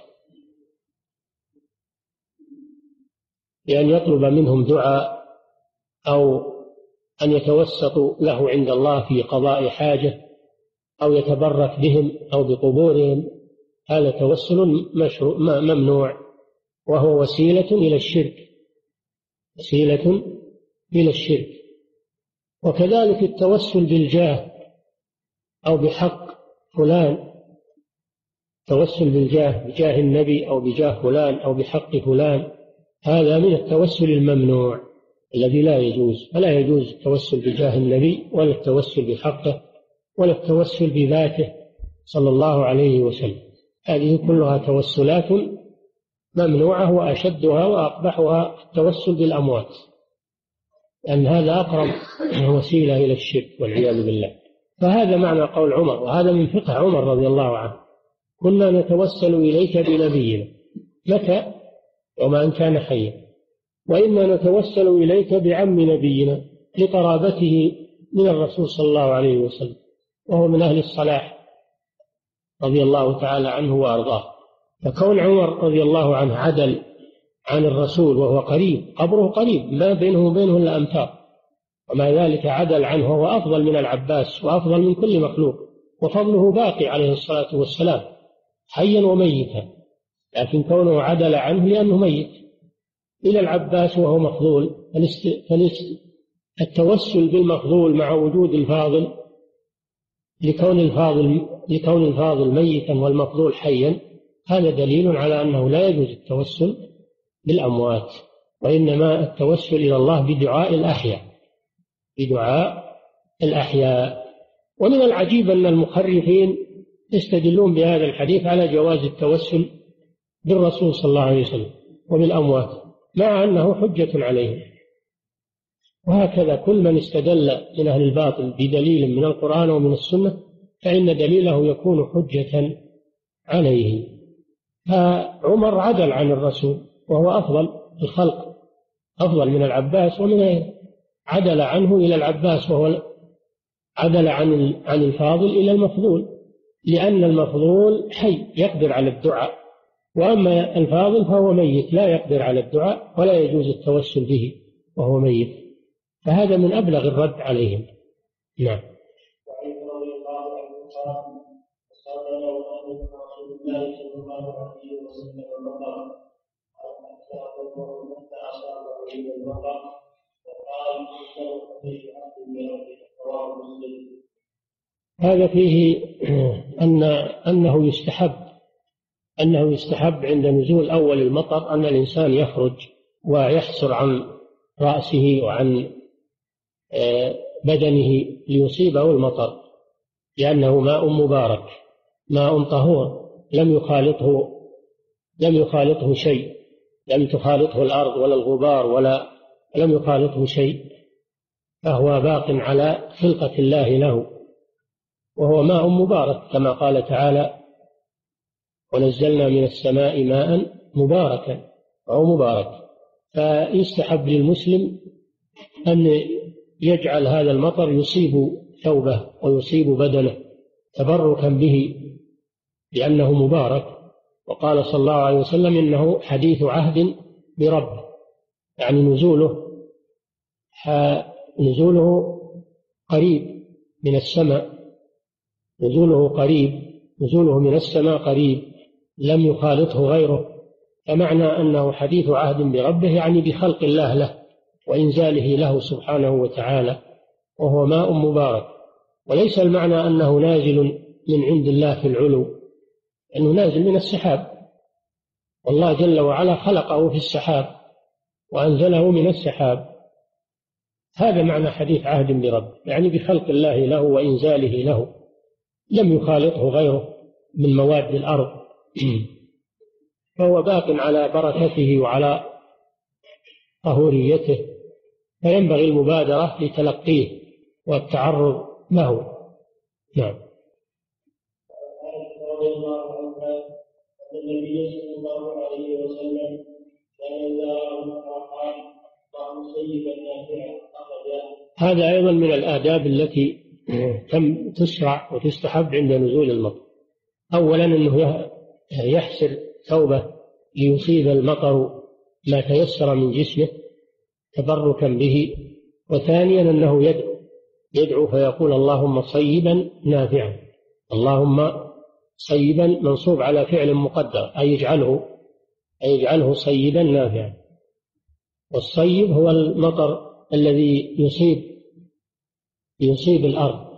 بأن يطلب منهم دعاء أو أن يتوسطوا له عند الله في قضاء حاجة أو يتبرك بهم أو بقبورهم، هذا توسل مشروع ممنوع، وهو وسيلة إلى الشرك وسيلة إلى الشرك. وكذلك التوسل بالجاه أو بحق فلان، التوسل بالجاه بجاه النبي أو بجاه فلان أو بحق فلان، هذا من التوسل الممنوع الذي لا يجوز. فلا يجوز التوسل بجاه النبي ولا التوسل بحقه ولا التوسل بذاته صلى الله عليه وسلم. هذه كلها توسلات ممنوعة، وأشدها وأقبحها التوسل بالأموات، لأن هذا أقرب وسيلة إلى الشرك والعياذ بالله. فهذا معنى قول عمر، وهذا من فقه عمر رضي الله عنه: كنا نتوسل إليك بنبينا متى وما أن كان حيا، وإنا نتوسل إليك بعم نبينا لقرابته من الرسول صلى الله عليه وسلم، وهو من أهل الصلاح رضي الله تعالى عنه وأرضاه. فكون عمر رضي الله عنه عدل عن الرسول وهو قريب، قبره قريب لا بينه وبينه إلا أمتار، ومع ذلك عدل عنه وهو أفضل من العباس وأفضل من كل مخلوق، وفضله باقي عليه الصلاة والسلام حيا وميتا، لكن كونه عدل عنه لأنه ميت. إلى العباس وهو مفضول، فالتوسل بالمفضول مع وجود الفاضل لكون الفاضل لكون الفاضل ميتا والمفضول حيا، هذا دليل على أنه لا يجوز التوسل بالأموات، وإنما التوسل إلى الله بدعاء الأحياء بدعاء الأحياء. ومن العجيب أن المخرفين يستدلون بهذا الحديث على جواز التوسل بالرسول صلى الله عليه وسلم وبالأموات، مع أنه حجة عليهم. وهكذا كل من استدل من أهل الباطل بدليل من القرآن ومن السنة فإن دليله يكون حجة عليه. فعمر عدل عن الرسول وهو أفضل الخلق، أفضل من العباس، ومن عدل عنه إلى العباس وهو عدل عن عن الفاضل إلى المفضول، لأن المفضول حي يقدر على الدعاء، وأما الفاضل فهو ميت لا يقدر على الدعاء ولا يجوز التوسل به وهو ميت، فهذا من أبلغ الرد عليهم. نعم. هذا فيه أن أنه يستحب أنه يستحب عند نزول أول المطر أن الإنسان يخرج ويحسر عن رأسه وعن بدنه ليصيبه المطر، لأنه ماء مبارك، ماء طهور لم يخالطه لم يخالطه شيء، لم تخالطه الأرض ولا الغبار ولا لم يخالطه شيء، فهو باق على خلقة الله له، وهو ماء مبارك كما قال تعالى: ونزلنا من السماء ماء مباركا، أو مبارك. فيستحب للمسلم أن يجعل هذا المطر يصيب ثوبه ويصيب بدنه تبركا به لأنه مبارك. وقال صلى الله عليه وسلم: إنه حديث عهد بربه، يعني نزوله نزوله قريب من السماء، نزوله قريب نزوله من السماء قريب لم يخالطه غيره. فمعنى أنه حديث عهد بربه يعني بخلق الله له وإنزاله له سبحانه وتعالى، وهو ماء مبارك. وليس المعنى أنه نازل من عند الله في العلو، أنه نازل من السحاب، والله جل وعلا خلقه في السحاب وأنزله من السحاب. هذا معنى حديث عهد بربه، يعني بخلق الله له وإنزاله له، لم يخالطه غيره من مواد الأرض، فهو باق على بركته وعلى طهوريته، فينبغي المبادرة لتلقيه والتعرض له. نعم. النبي صلى الله عليه وسلم كان إذا قال اللهم سيبا نافعا أخذ. هذا أيضا من الآداب التي تم تشرع وتستحب عند نزول المطر. أولا أنه يحسر ثوبه ليصيب المطر ما تيسر من جسمه تبركا به. وثانيا أنه يدعو يدعو فيقول: اللهم صيبا نافعا. اللهم صيبا منصوب على فعل مقدر، أي يجعله أي يجعله صيبا نافعا. والصيب هو المطر الذي يصيب يصيب الأرض.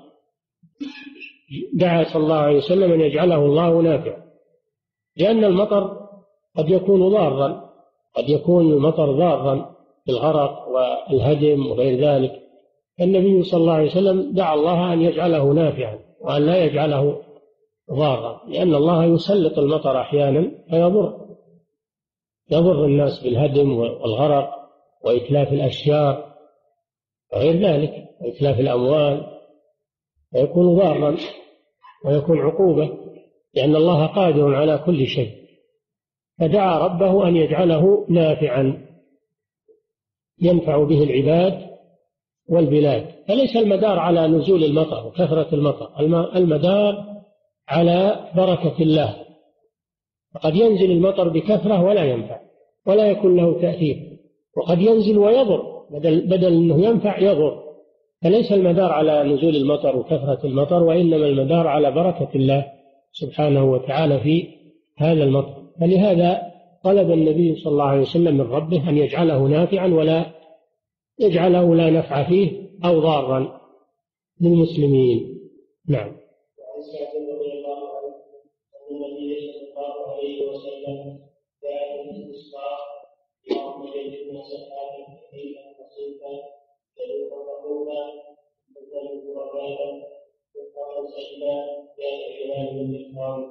دعا صلى الله عليه وسلم أن يجعله الله نافعا، لأن المطر قد يكون ضارا، قد يكون المطر ضارا بالغرق والهدم وغير ذلك. النبي صلى الله عليه وسلم دعا الله أن يجعله نافعا وأن لا يجعله ضارا، لأن الله يسلط المطر أحيانا فيضر يضر الناس بالهدم والغرق وإتلاف الأشجار وغير ذلك وإتلاف الأموال، ويكون ضارا ويكون عقوبة، لأن الله قادر على كل شيء. فدعا ربه أن يجعله نافعا ينفع به العباد والبلاد. فليس المدار على نزول المطر وكثرة المطر، المدار على بركة الله قد ينزل المطر بكثرة ولا ينفع ولا يكون له تأثير، وقد ينزل ويضر، بدل, بدل أنه ينفع يضر. فليس المدار على نزول المطر وكثرة المطر، وإنما المدار على بركة الله سبحانه وتعالى في هذا المطر. فلهذا طلب النبي صلى الله عليه وسلم من ربه أن يجعله نافعا ولا يجعله لا نفع فيه أو ضارا للمسلمين. نعم. وعن سعد رضي الله عنه أن النبي صلى الله عليه وسلم دعا بالاستسقاء: اللهم جعلنا سحابا خفيفا بسيطا جلوبا رطوبا مثلا غرابا وقال سجلا يا إله الإكرام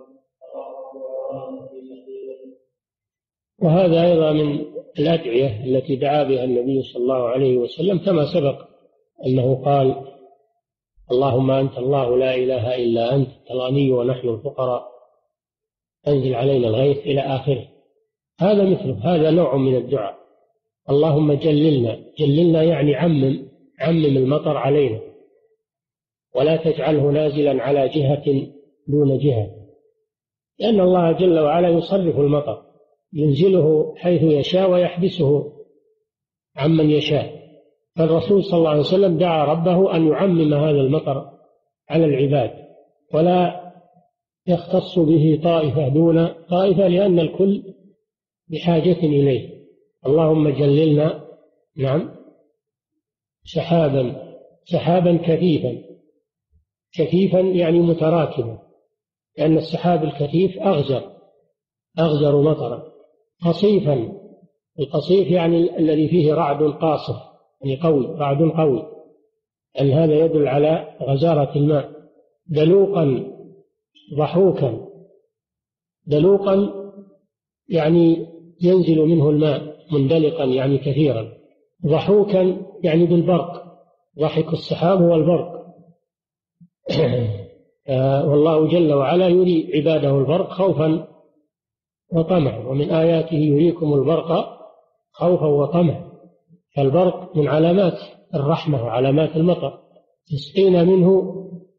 رواه في سبيله. وهذا أيضا من الأدعية التي دعا بها النبي صلى الله عليه وسلم، كما سبق أنه قال: اللهم أنت الله لا إله إلا أنت الغني ونحن الفقراء أنزل علينا الغيث إلى آخره. هذا مثله، هذا نوع من الدعاء. اللهم جللنا، جللنا يعني عمم عمم المطر علينا، ولا تجعله نازلا على جهة دون جهة، لأن الله جل وعلا يصرف المطر، ينزله حيث يشاء ويحبسه عمن يشاء. فالرسول صلى الله عليه وسلم دعا ربه أن يعمم هذا المطر على العباد ولا يختص به طائفة دون طائفة، لأن الكل بحاجة إليه. اللهم جللنا نعم سحابا سحابا كثيفا، كثيفا يعني متراكبا، لأن السحاب الكثيف أغزر أغزر مطرا. قصيفا، القصيف يعني الذي فيه رعد قاصف، يعني قوي، رعد قوي، أن هذا يدل على غزارة الماء. دلوقا ضحوكا، دلوقا يعني ينزل منه الماء مندلقا يعني كثيرا. ضحوكا يعني بالبرق، ضحك السحاب هو البرق. والله جل وعلا يري عباده البرق خوفا وطمعا، ومن آياته يريكم البرق خوفا وطمعا. فالبرق من علامات الرحمة وعلامات المطر. تسقينا منه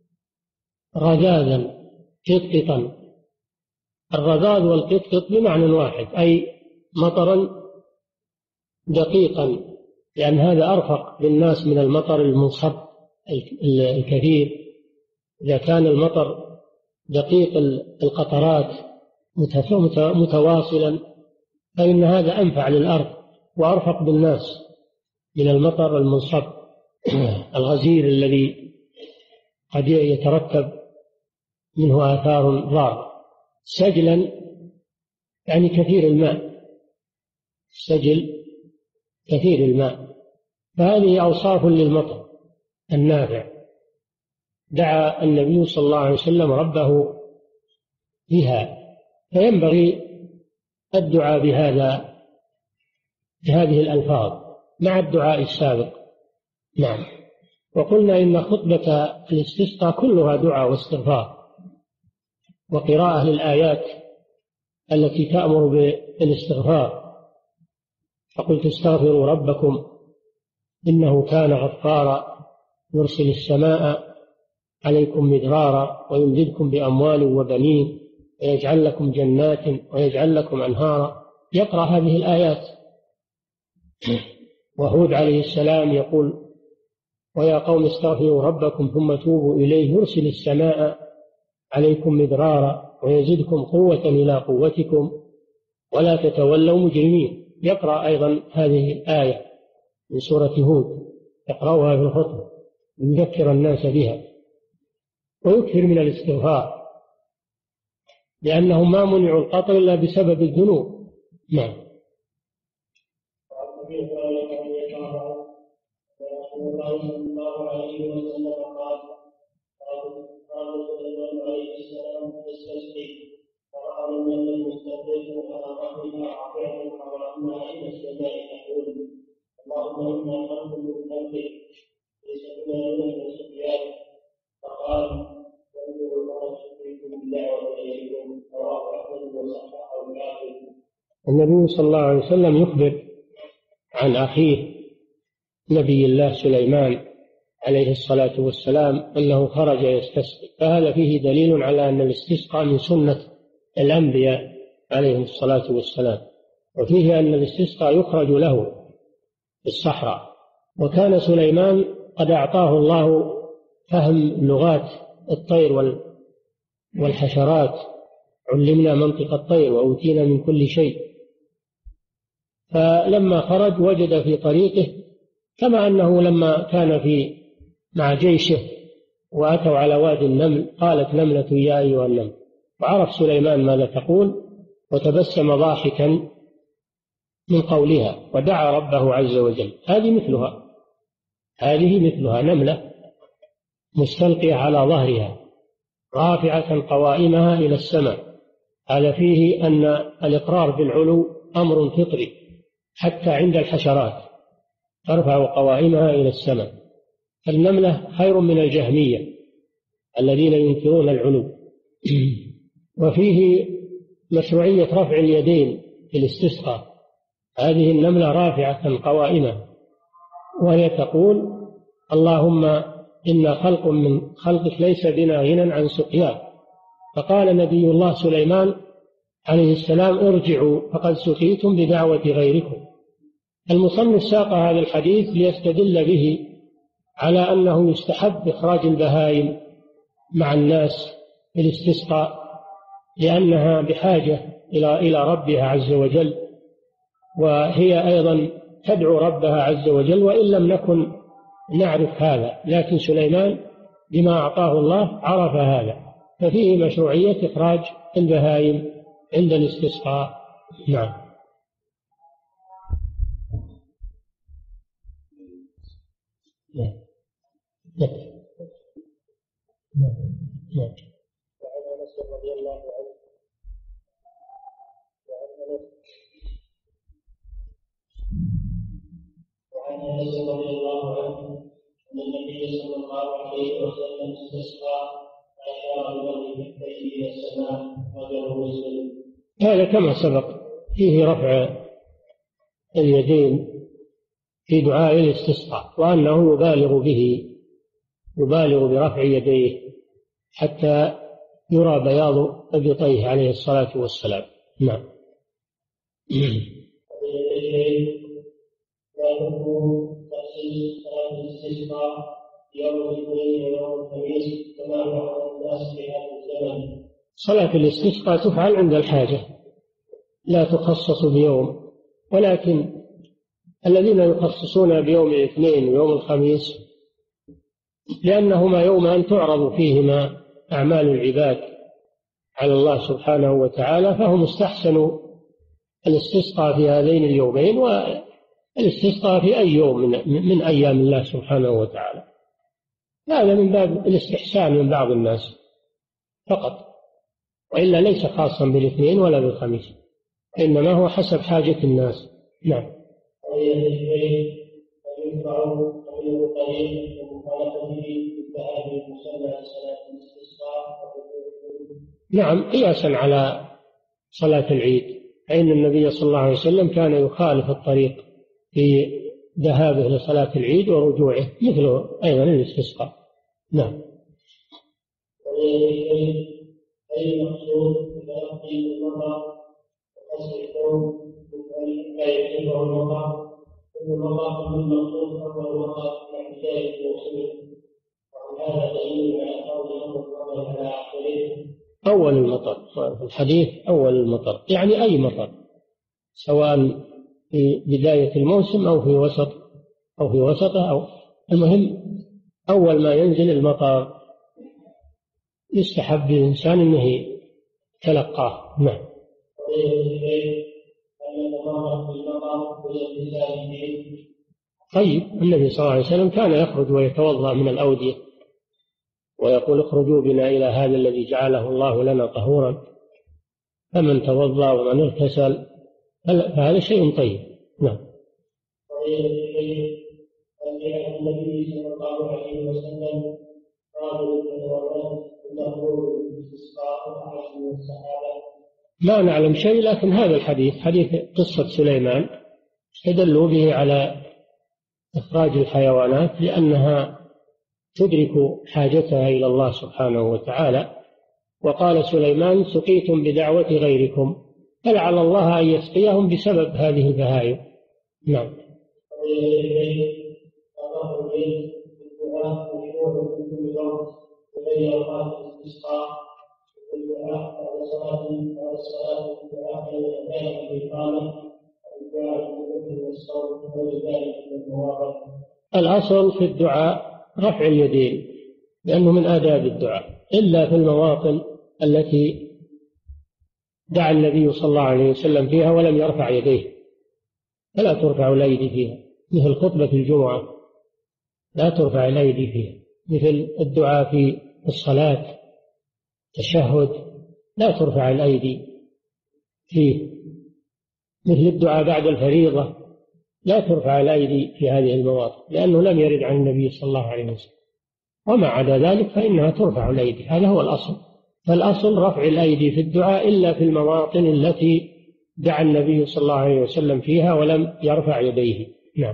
رذاذا قطقطا. الرذاذ والقطقط بمعنى واحد، أي مطرا دقيقا، لأن هذا أرفق بالناس من المطر المنصب الكثير. إذا كان المطر دقيق القطرات متواصلا فإن هذا أنفع للأرض وأرفق بالناس من المطر المنصب الغزير الذي قد يترتب منه آثار ضارة. سجلا يعني كثير الماء، سجل كثير الماء. فهذه أوصاف للمطر النافع دعا النبي صلى الله عليه وسلم ربه بها، فينبغي الدعاء بهذا بهذه الألفاظ مع الدعاء السابق. نعم. وقلنا إن خطبة الاستسقاء كلها دعاء واستغفار وقراءة للآيات التي تأمر بالاستغفار. فقلت استغفروا ربكم إنه كان غفارا يرسل السماء عليكم مدرارا ويمددكم بأموال وبنين ويجعل لكم جنات ويجعل لكم أنهارا. يقرأ هذه الآيات. وهود عليه السلام يقول: ويا قوم استغفروا ربكم ثم توبوا إليه يرسل السماء عليكم مدرارا ويزدكم قوة إلى قوتكم ولا تتولوا مجرمين. يقرأ أيضا هذه الآية من سورة هود، يقرأها في الخطبة ليذكر الناس بها، ويكثر من الاستغفار، لأنهم ما منعوا القطر إلا بسبب الذنوب. نعم. الله صلى الله عليه وسلم قال: قال صلى الله عليه وسلم: استسقي فرأى من المستقيم على رحمها عافية حرمنا إلى السماء تقول: اللهم إنا نرجو من فضلك ليس بنا إلا الصبيان. فقال: ينظر الله فيكم بالدعوة إليكم. رواه أحمد وصححه الحاكم. النبي صلى الله عليه وسلم يخبر عن أخيه نبي الله سليمان عليه الصلاة والسلام أنه خرج يستسقي، فهذا فيه دليل على أن الاستسقاء من سنة الأنبياء عليه الصلاة والسلام. وفيه أن الاستسقاء يخرج له في الصحراء. وكان سليمان قد أعطاه الله فهم لغات الطير والحشرات، علمنا منطق الطير وأوتينا من كل شيء. فلما خرج وجد في طريقه، كما أنه لما كان في مع جيشه وأتوا على وادي النمل قالت نملة يا أيها النمل، وعرف سليمان ماذا تقول وتبسم ضاحكا من قولها ودعا ربه عز وجل. هذه مثلها هذه مثلها نملة مستلقية على ظهرها رافعة قوائمها إلى السماء. هذا فيه أن الإقرار بالعلو أمر فطري حتى عند الحشرات، ترفع قوائمها إلى السماء. فالنملة خير من الجهمية الذين ينكرون العلو. وفيه مشروعية رفع اليدين في الاستسقاء. هذه النملة رافعة قوائمها وهي تقول اللهم إنا خلق من خلقك ليس بنا غنى عن سقياك. فقال نبي الله سليمان عليه السلام ارجعوا فقد سقيتم بدعوة غيركم. المصنف ساق هذا الحديث ليستدل به على أنه يستحب إخراج البهائم مع الناس في الاستسقاء، لأنها بحاجة إلى إلى ربها عز وجل، وهي أيضا تدعو ربها عز وجل وإن لم نكن نعرف هذا، لكن سليمان بما أعطاه الله عرف هذا. ففيه مشروعية إخراج البهائم عند الاستسقاء. نعم. نعم. نعم. نعم. وعن انس رضي الله عنه وعن انس رضي الله عنه ان النبي صلى الله عليه وسلم استسقى فاشار بظهر كفيه الى السماء وجهه مسلم. هذا كما سبق فيه رفع اليدين في دعاء الاستسقاء، وأنه يبالغ به يبالغ برفع يديه حتى يرى بياض ابطيه عليه الصلاة والسلام. نعم. صلاة الاستسقاء تفعل عند الحاجة لا تخصص بيوم، ولكن الذين يخصصون بيوم الاثنين ويوم الخميس لأنهما يومان تعرض فيهما أعمال العباد على الله سبحانه وتعالى، فهم استحسنوا الاستسقاء في هذين اليومين والاستسقاء في أي يوم من, من أيام الله سبحانه وتعالى. هذا من باب الاستحسان من بعض الناس فقط، وإلا ليس خاصا بالاثنين ولا بالخميس، إنما هو حسب حاجة الناس. نعم. نعم، قياسا على صلاة العيد، فإن النبي صلى الله عليه وسلم كان يخالف الطريق في ذهابه لصلاة العيد ورجوعه، مثله أيضا الاستسقاء. نعم. أي مقصود بتلقي المطر وقصر الكون لا يجيبه المطر، كل المطر من المقصود أول مطر من بداية موسمه، وهذا دليل على قول الله على آخره. أول المطر في الحديث أول المطر يعني أي مطر، سواء في بداية الموسم أو في وسط أو في وسطه، أو المهم أول ما ينزل المطر يستحب للإنسان أنه يتلقاه. نعم. طيب، النبي صلى الله عليه وسلم كان يخرج ويتوضأ من الأودية ويقول اخرجوا بنا إلى هذا الذي جعله الله لنا طهورا، فمن توضأ ومن اغتسل فهذا شيء طيب. نعم. النبي صلى الله عليه وسلم قالوا ما نعلم شيء، لكن هذا الحديث حديث قصة سليمان استدلوا به على إخراج الحيوانات لأنها تدرك حاجتها إلى الله سبحانه وتعالى. وقال سليمان سقيتم بدعوة غيركم، فلعل الله أن يسقيهم بسبب هذه البهائم. نعم. الأصل في الدعاء رفع اليدين لأنه من آداب الدعاء، إلا في المواطن التي دعا النبي صلى الله عليه وسلم فيها ولم يرفع يديه فلا ترفع الأيدي فيها، مثل خطبة الجمعة لا ترفع الأيدي فيها، مثل الدعاء في الصلاة التشهد لا ترفع الأيدي فيه، مثل الدعاء بعد الفريضة لا ترفع الأيدي في هذه المواطن لأنه لم يرد عن النبي صلى الله عليه وسلم، وما عدا ذلك فإنها ترفع الأيدي. هذا هو الأصل. فالأصل رفع الأيدي في الدعاء إلا في المواطن التي دعا النبي صلى الله عليه وسلم فيها ولم يرفع يديه. نعم.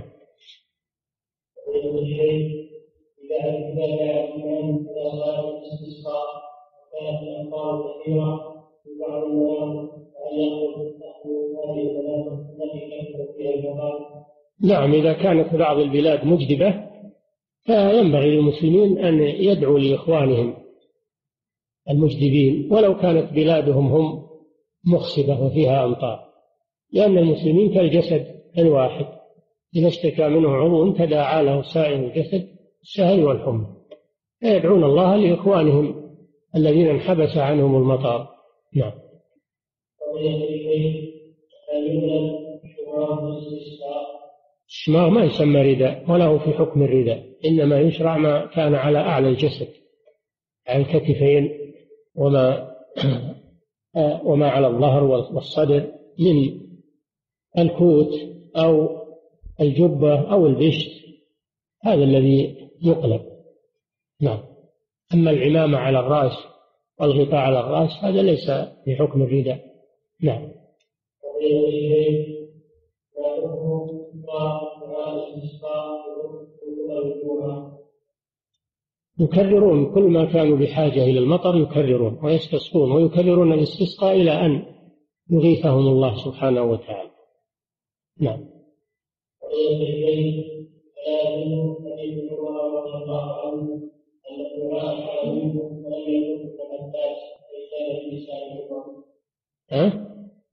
نعم، إذا كانت بعض البلاد مجدبة فينبغي للمسلمين أن يدعوا لإخوانهم المجدبين ولو كانت بلادهم هم مخصبة وفيها أمطار، لأن المسلمين كالجسد الواحد إذا اشتكى منه عضو تداعى له سائر الجسد السهل والحمى، فيدعون الله لإخوانهم الذين انحبس عنهم المطار. نعم. الشماغ ما يسمى رداء وله في حكم الرداء، إنما يشرع ما كان على أعلى الجسد على الكتفين وما وما على الظهر والصدر من الكوت أو الجبة أو البشت، هذا الذي يقلب. نعم. أما العمامة على الرأس والغطاء على الرأس هذا ليس في حكم الرداء. نعم. يكررون كل ما كانوا بحاجة إلى المطر، يكررون ويستسقون ويكررون الاستسقاء إلى أن يغيثهم الله سبحانه وتعالى. نعم. ها؟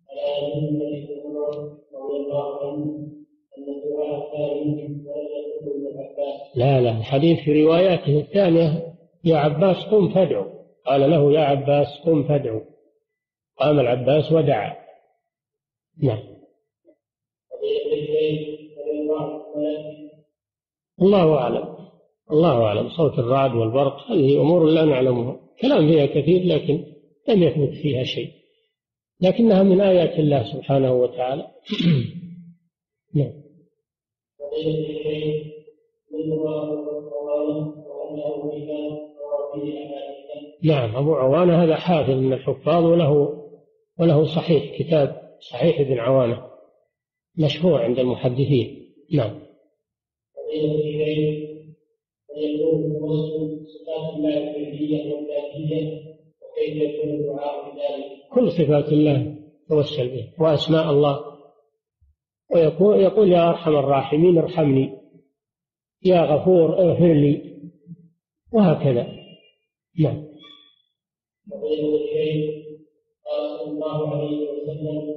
لا لا، الحديث في رواياته الثانية يا عباس قم فادعو، قال له يا عباس قم فادعو، قام العباس ودعا. نعم. الله أعلم، الله أعلم. صوت الرعد والبرق هذه أمور لا نعلمها، كلام فيها كثير لكن لم يثبت فيها شيء، لكنها من آيات الله سبحانه وتعالى. نعم. نعم، أبو عوانة هذا حافظ من الحفاظ وله وله صحيح، كتاب صحيح ابن عوانة مشهور عند المحدثين. نعم. كل صفات الله توسل به وأسماء الله، ويقول يقول يا أرحم الراحمين ارحمني، يا غفور اغفر لي، وهكذا. نعم. قال صلى الله عليه وسلم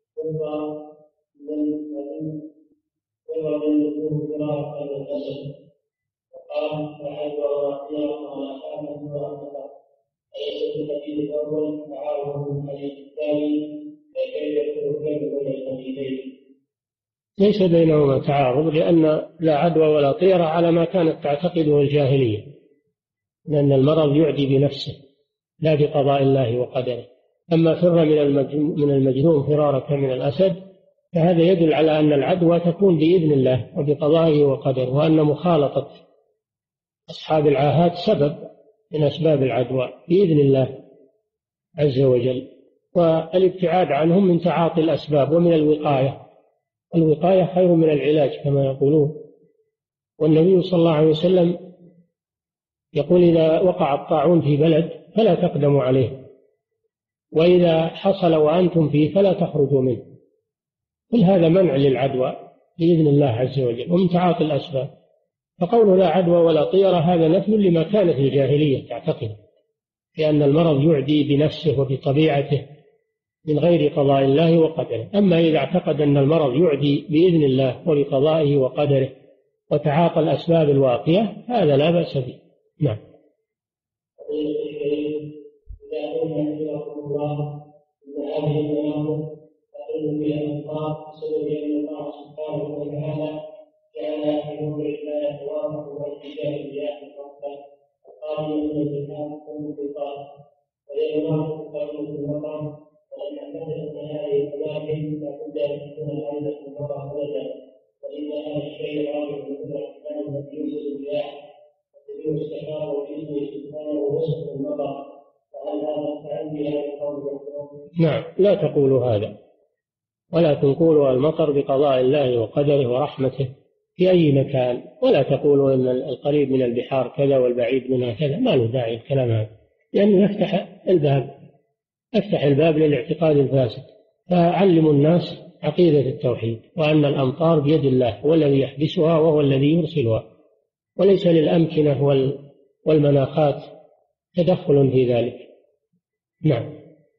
وقال فعاد وراقيا وما كان وراقيا أليس الحديث الأول تعارض الحديث الثاني فكيف يكون بين الحديثين؟ ليس بينهما تعارض، لأن لا عدوى ولا طيرة على ما كانت تعتقده الجاهلية، لأن المرض يعدي بنفسه لا بقضاء الله وقدره. أما فر من المجنون فرارك من الأسد فهذا يدل على أن العدوى تكون بإذن الله وبقضائه وقدره، وأن مخالطة أصحاب العاهات سبب من أسباب العدوى بإذن الله عز وجل، والابتعاد عنهم من تعاطي الأسباب ومن الوقاية، الوقاية خير من العلاج كما يقولون. والنبي صلى الله عليه وسلم يقول إذا وقع الطاعون في بلد فلا تقدموا عليه، وإذا حصل وأنتم فيه فلا تخرجوا منه. كل هذا منع للعدوى بإذن الله عز وجل ومن تعاطي الأسباب. فقول لا عدوى ولا طيرة هذا نفي لما كانت الجاهلية تعتقد، لأن المرض يعدي بنفسه وبطبيعته من غير قضاء الله وقدره. أما إذا اعتقد أن المرض يعدي بإذن الله وبقضائه وقدره وتعاطى الأسباب الواقية هذا لا بأس به. نعم. إذا قلنا رحمه الله أن هذه المناطق تقل فيها الأمطار بسبب أن الله سبحانه وتعالى جعل في نور الله توافق وانتشار الرياح الخفة القادمة من الجهات والمحيطات، وهي مناطق قليلة المطر، ولم نعتقد أن هذه الأماكن لابد أن تكون الأرض المطر أبدا، وإن هذا الشيء راجع من قدرة الله التي يرسل الرياح وتدير السحاب وبإذنه سبحانه وسط المطر. فهل هذا التأمل هذا القول؟ نعم، لا تقولوا هذا، ولا تنقولوا المطر بقضاء الله وقدره ورحمته في أي مكان، ولا تقولوا أن القريب من البحار كذا والبعيد منها كذا، ما له داعي الكلام هذا، لأنه يفتح الباب يفتح الباب للاعتقاد الفاسد. فعلموا الناس عقيدة التوحيد، وأن الأمطار بيد الله هو الذي يحبسها وهو الذي يرسلها، وليس للأمكنة والمناخات تدخل في ذلك. نعم.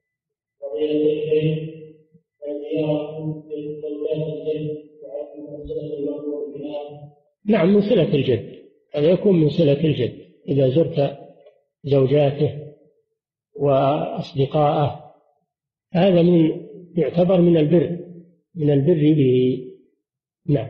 نعم، من صلة الجد، هذا يكون من صلة الجد إذا زرت زوجاته وأصدقائه، هذا من يعتبر من البر من البر به. نعم.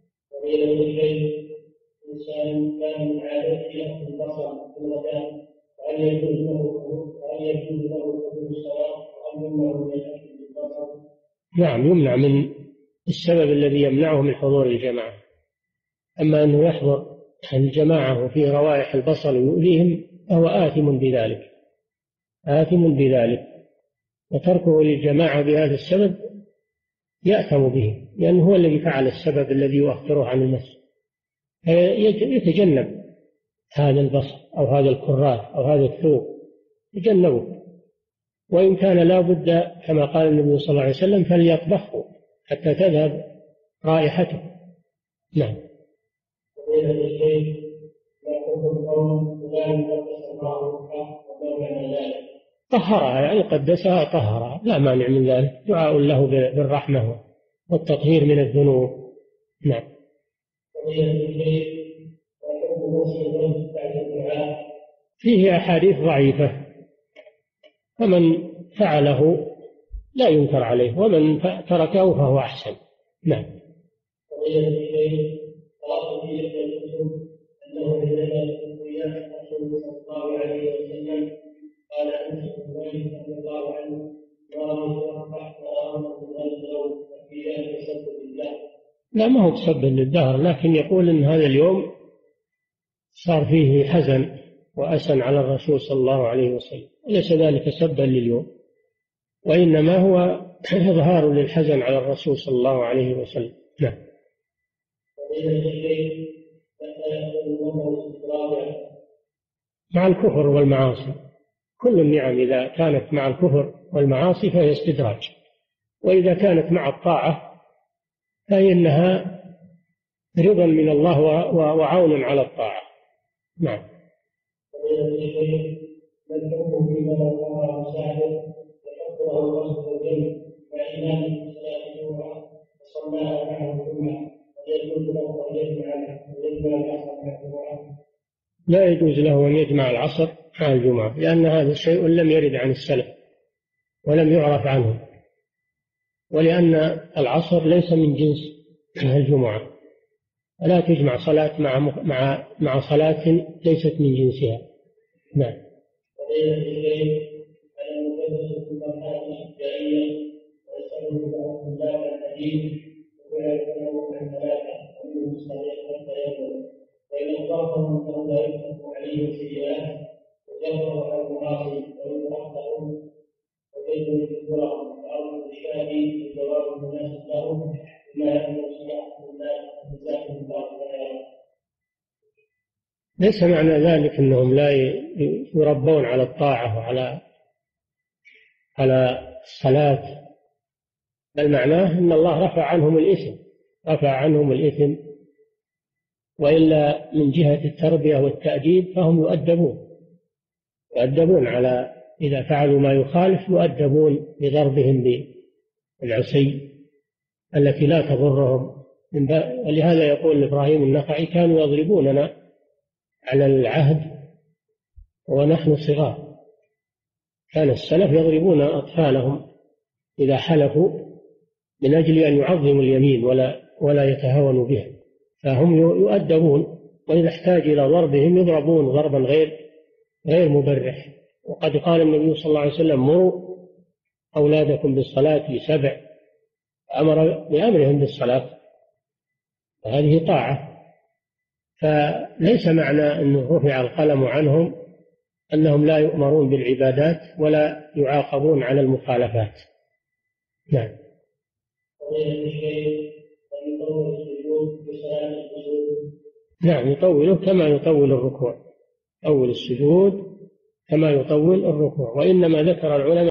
إنسان كان من عادته يأخذ البصر في المكان، هل يجوز له هل يجوز له حضور الصلاة أم يمنع من الأكل بالبصر؟ نعم، يمنع من السبب الذي يمنعه من حضور الجماعة. أما أنه يحضر الجماعة وفيه روائح البصر ويؤذيهم فهو آثم بذلك آثم بذلك وتركه للجماعة بهذا السبب يأثم به، لأنه هو الذي فعل السبب الذي يؤخره عن المسجد. يتجنب هذا البصر أو هذا الكراث أو هذا الثوب، يتجنبه، وإن كان لا بد كما قال النبي صلى الله عليه وسلم فليطبخه حتى تذهب رائحته. نعم. طهرها، يعني قدسها طهرها، لا مانع من ذلك، دعاء له بالرحمة والتطهير من الذنوب. نعم. فيه أحاديث ضعيفة، فمن فعله لا ينكر عليه، ومن تركه فهو أحسن. نعم. لا، ما هو بسبب للدهر، لكن يقول إن هذا اليوم صار فيه حزن وأسن على الرسول صلى الله عليه وسلم، وليس ذلك سبا لليوم، وإنما هو إظهار للحزن على الرسول صلى الله عليه وسلم. نعم. مع الكفر والمعاصي، كل النعم إذا كانت مع الكفر والمعاصي فهي استدراج، وإذا كانت مع الطاعة فإنها رضا من الله وعون على الطاعة. نعم. لا يجوز له أن يجمع العصر مع الجمعة، لأن هذا شيء لم يرد عن السلف ولم يعرف عنه، ولأن العصر ليس من جنس الجمعة، ولا تجمع صلاة مع مع مع صلاة ليست من جنسها. نعم. ليس معنى ذلك أنهم لا يربون على الطاعة وعلى على الصلاة، بل معناه أن الله رفع عنهم الإثم رفع عنهم الإثم وإلا من جهة التربية والتأديب فهم يؤدبون يؤدبون على إذا فعلوا ما يخالف يؤدبون بضربهم بالعصي التي لا تضرهم. ولهذا يقول إبراهيم النخعي كانوا يضربوننا على العهد ونحن صغار. كان السلف يضربون أطفالهم إذا حلفوا من أجل أن يعظموا اليمين ولا ولا يتهاونوا بها، فهم يؤدبون، وإذا احتاج إلى ضربهم يضربون ضربا غير غير مبرح. وقد قال النبي صلى الله عليه وسلم: مروا أولادكم بالصلاة لسبع، أمر بأمرهم بالصلاة، وهذه طاعة. فليس معنى أنه رفع القلم عنهم أنهم لا يؤمرون بالعبادات ولا يعاقبون على المخالفات. نعم. نعم، يطوله كما يطول الركوع، يطول السجود كما يطول الركوع. وإنما ذكر العلماء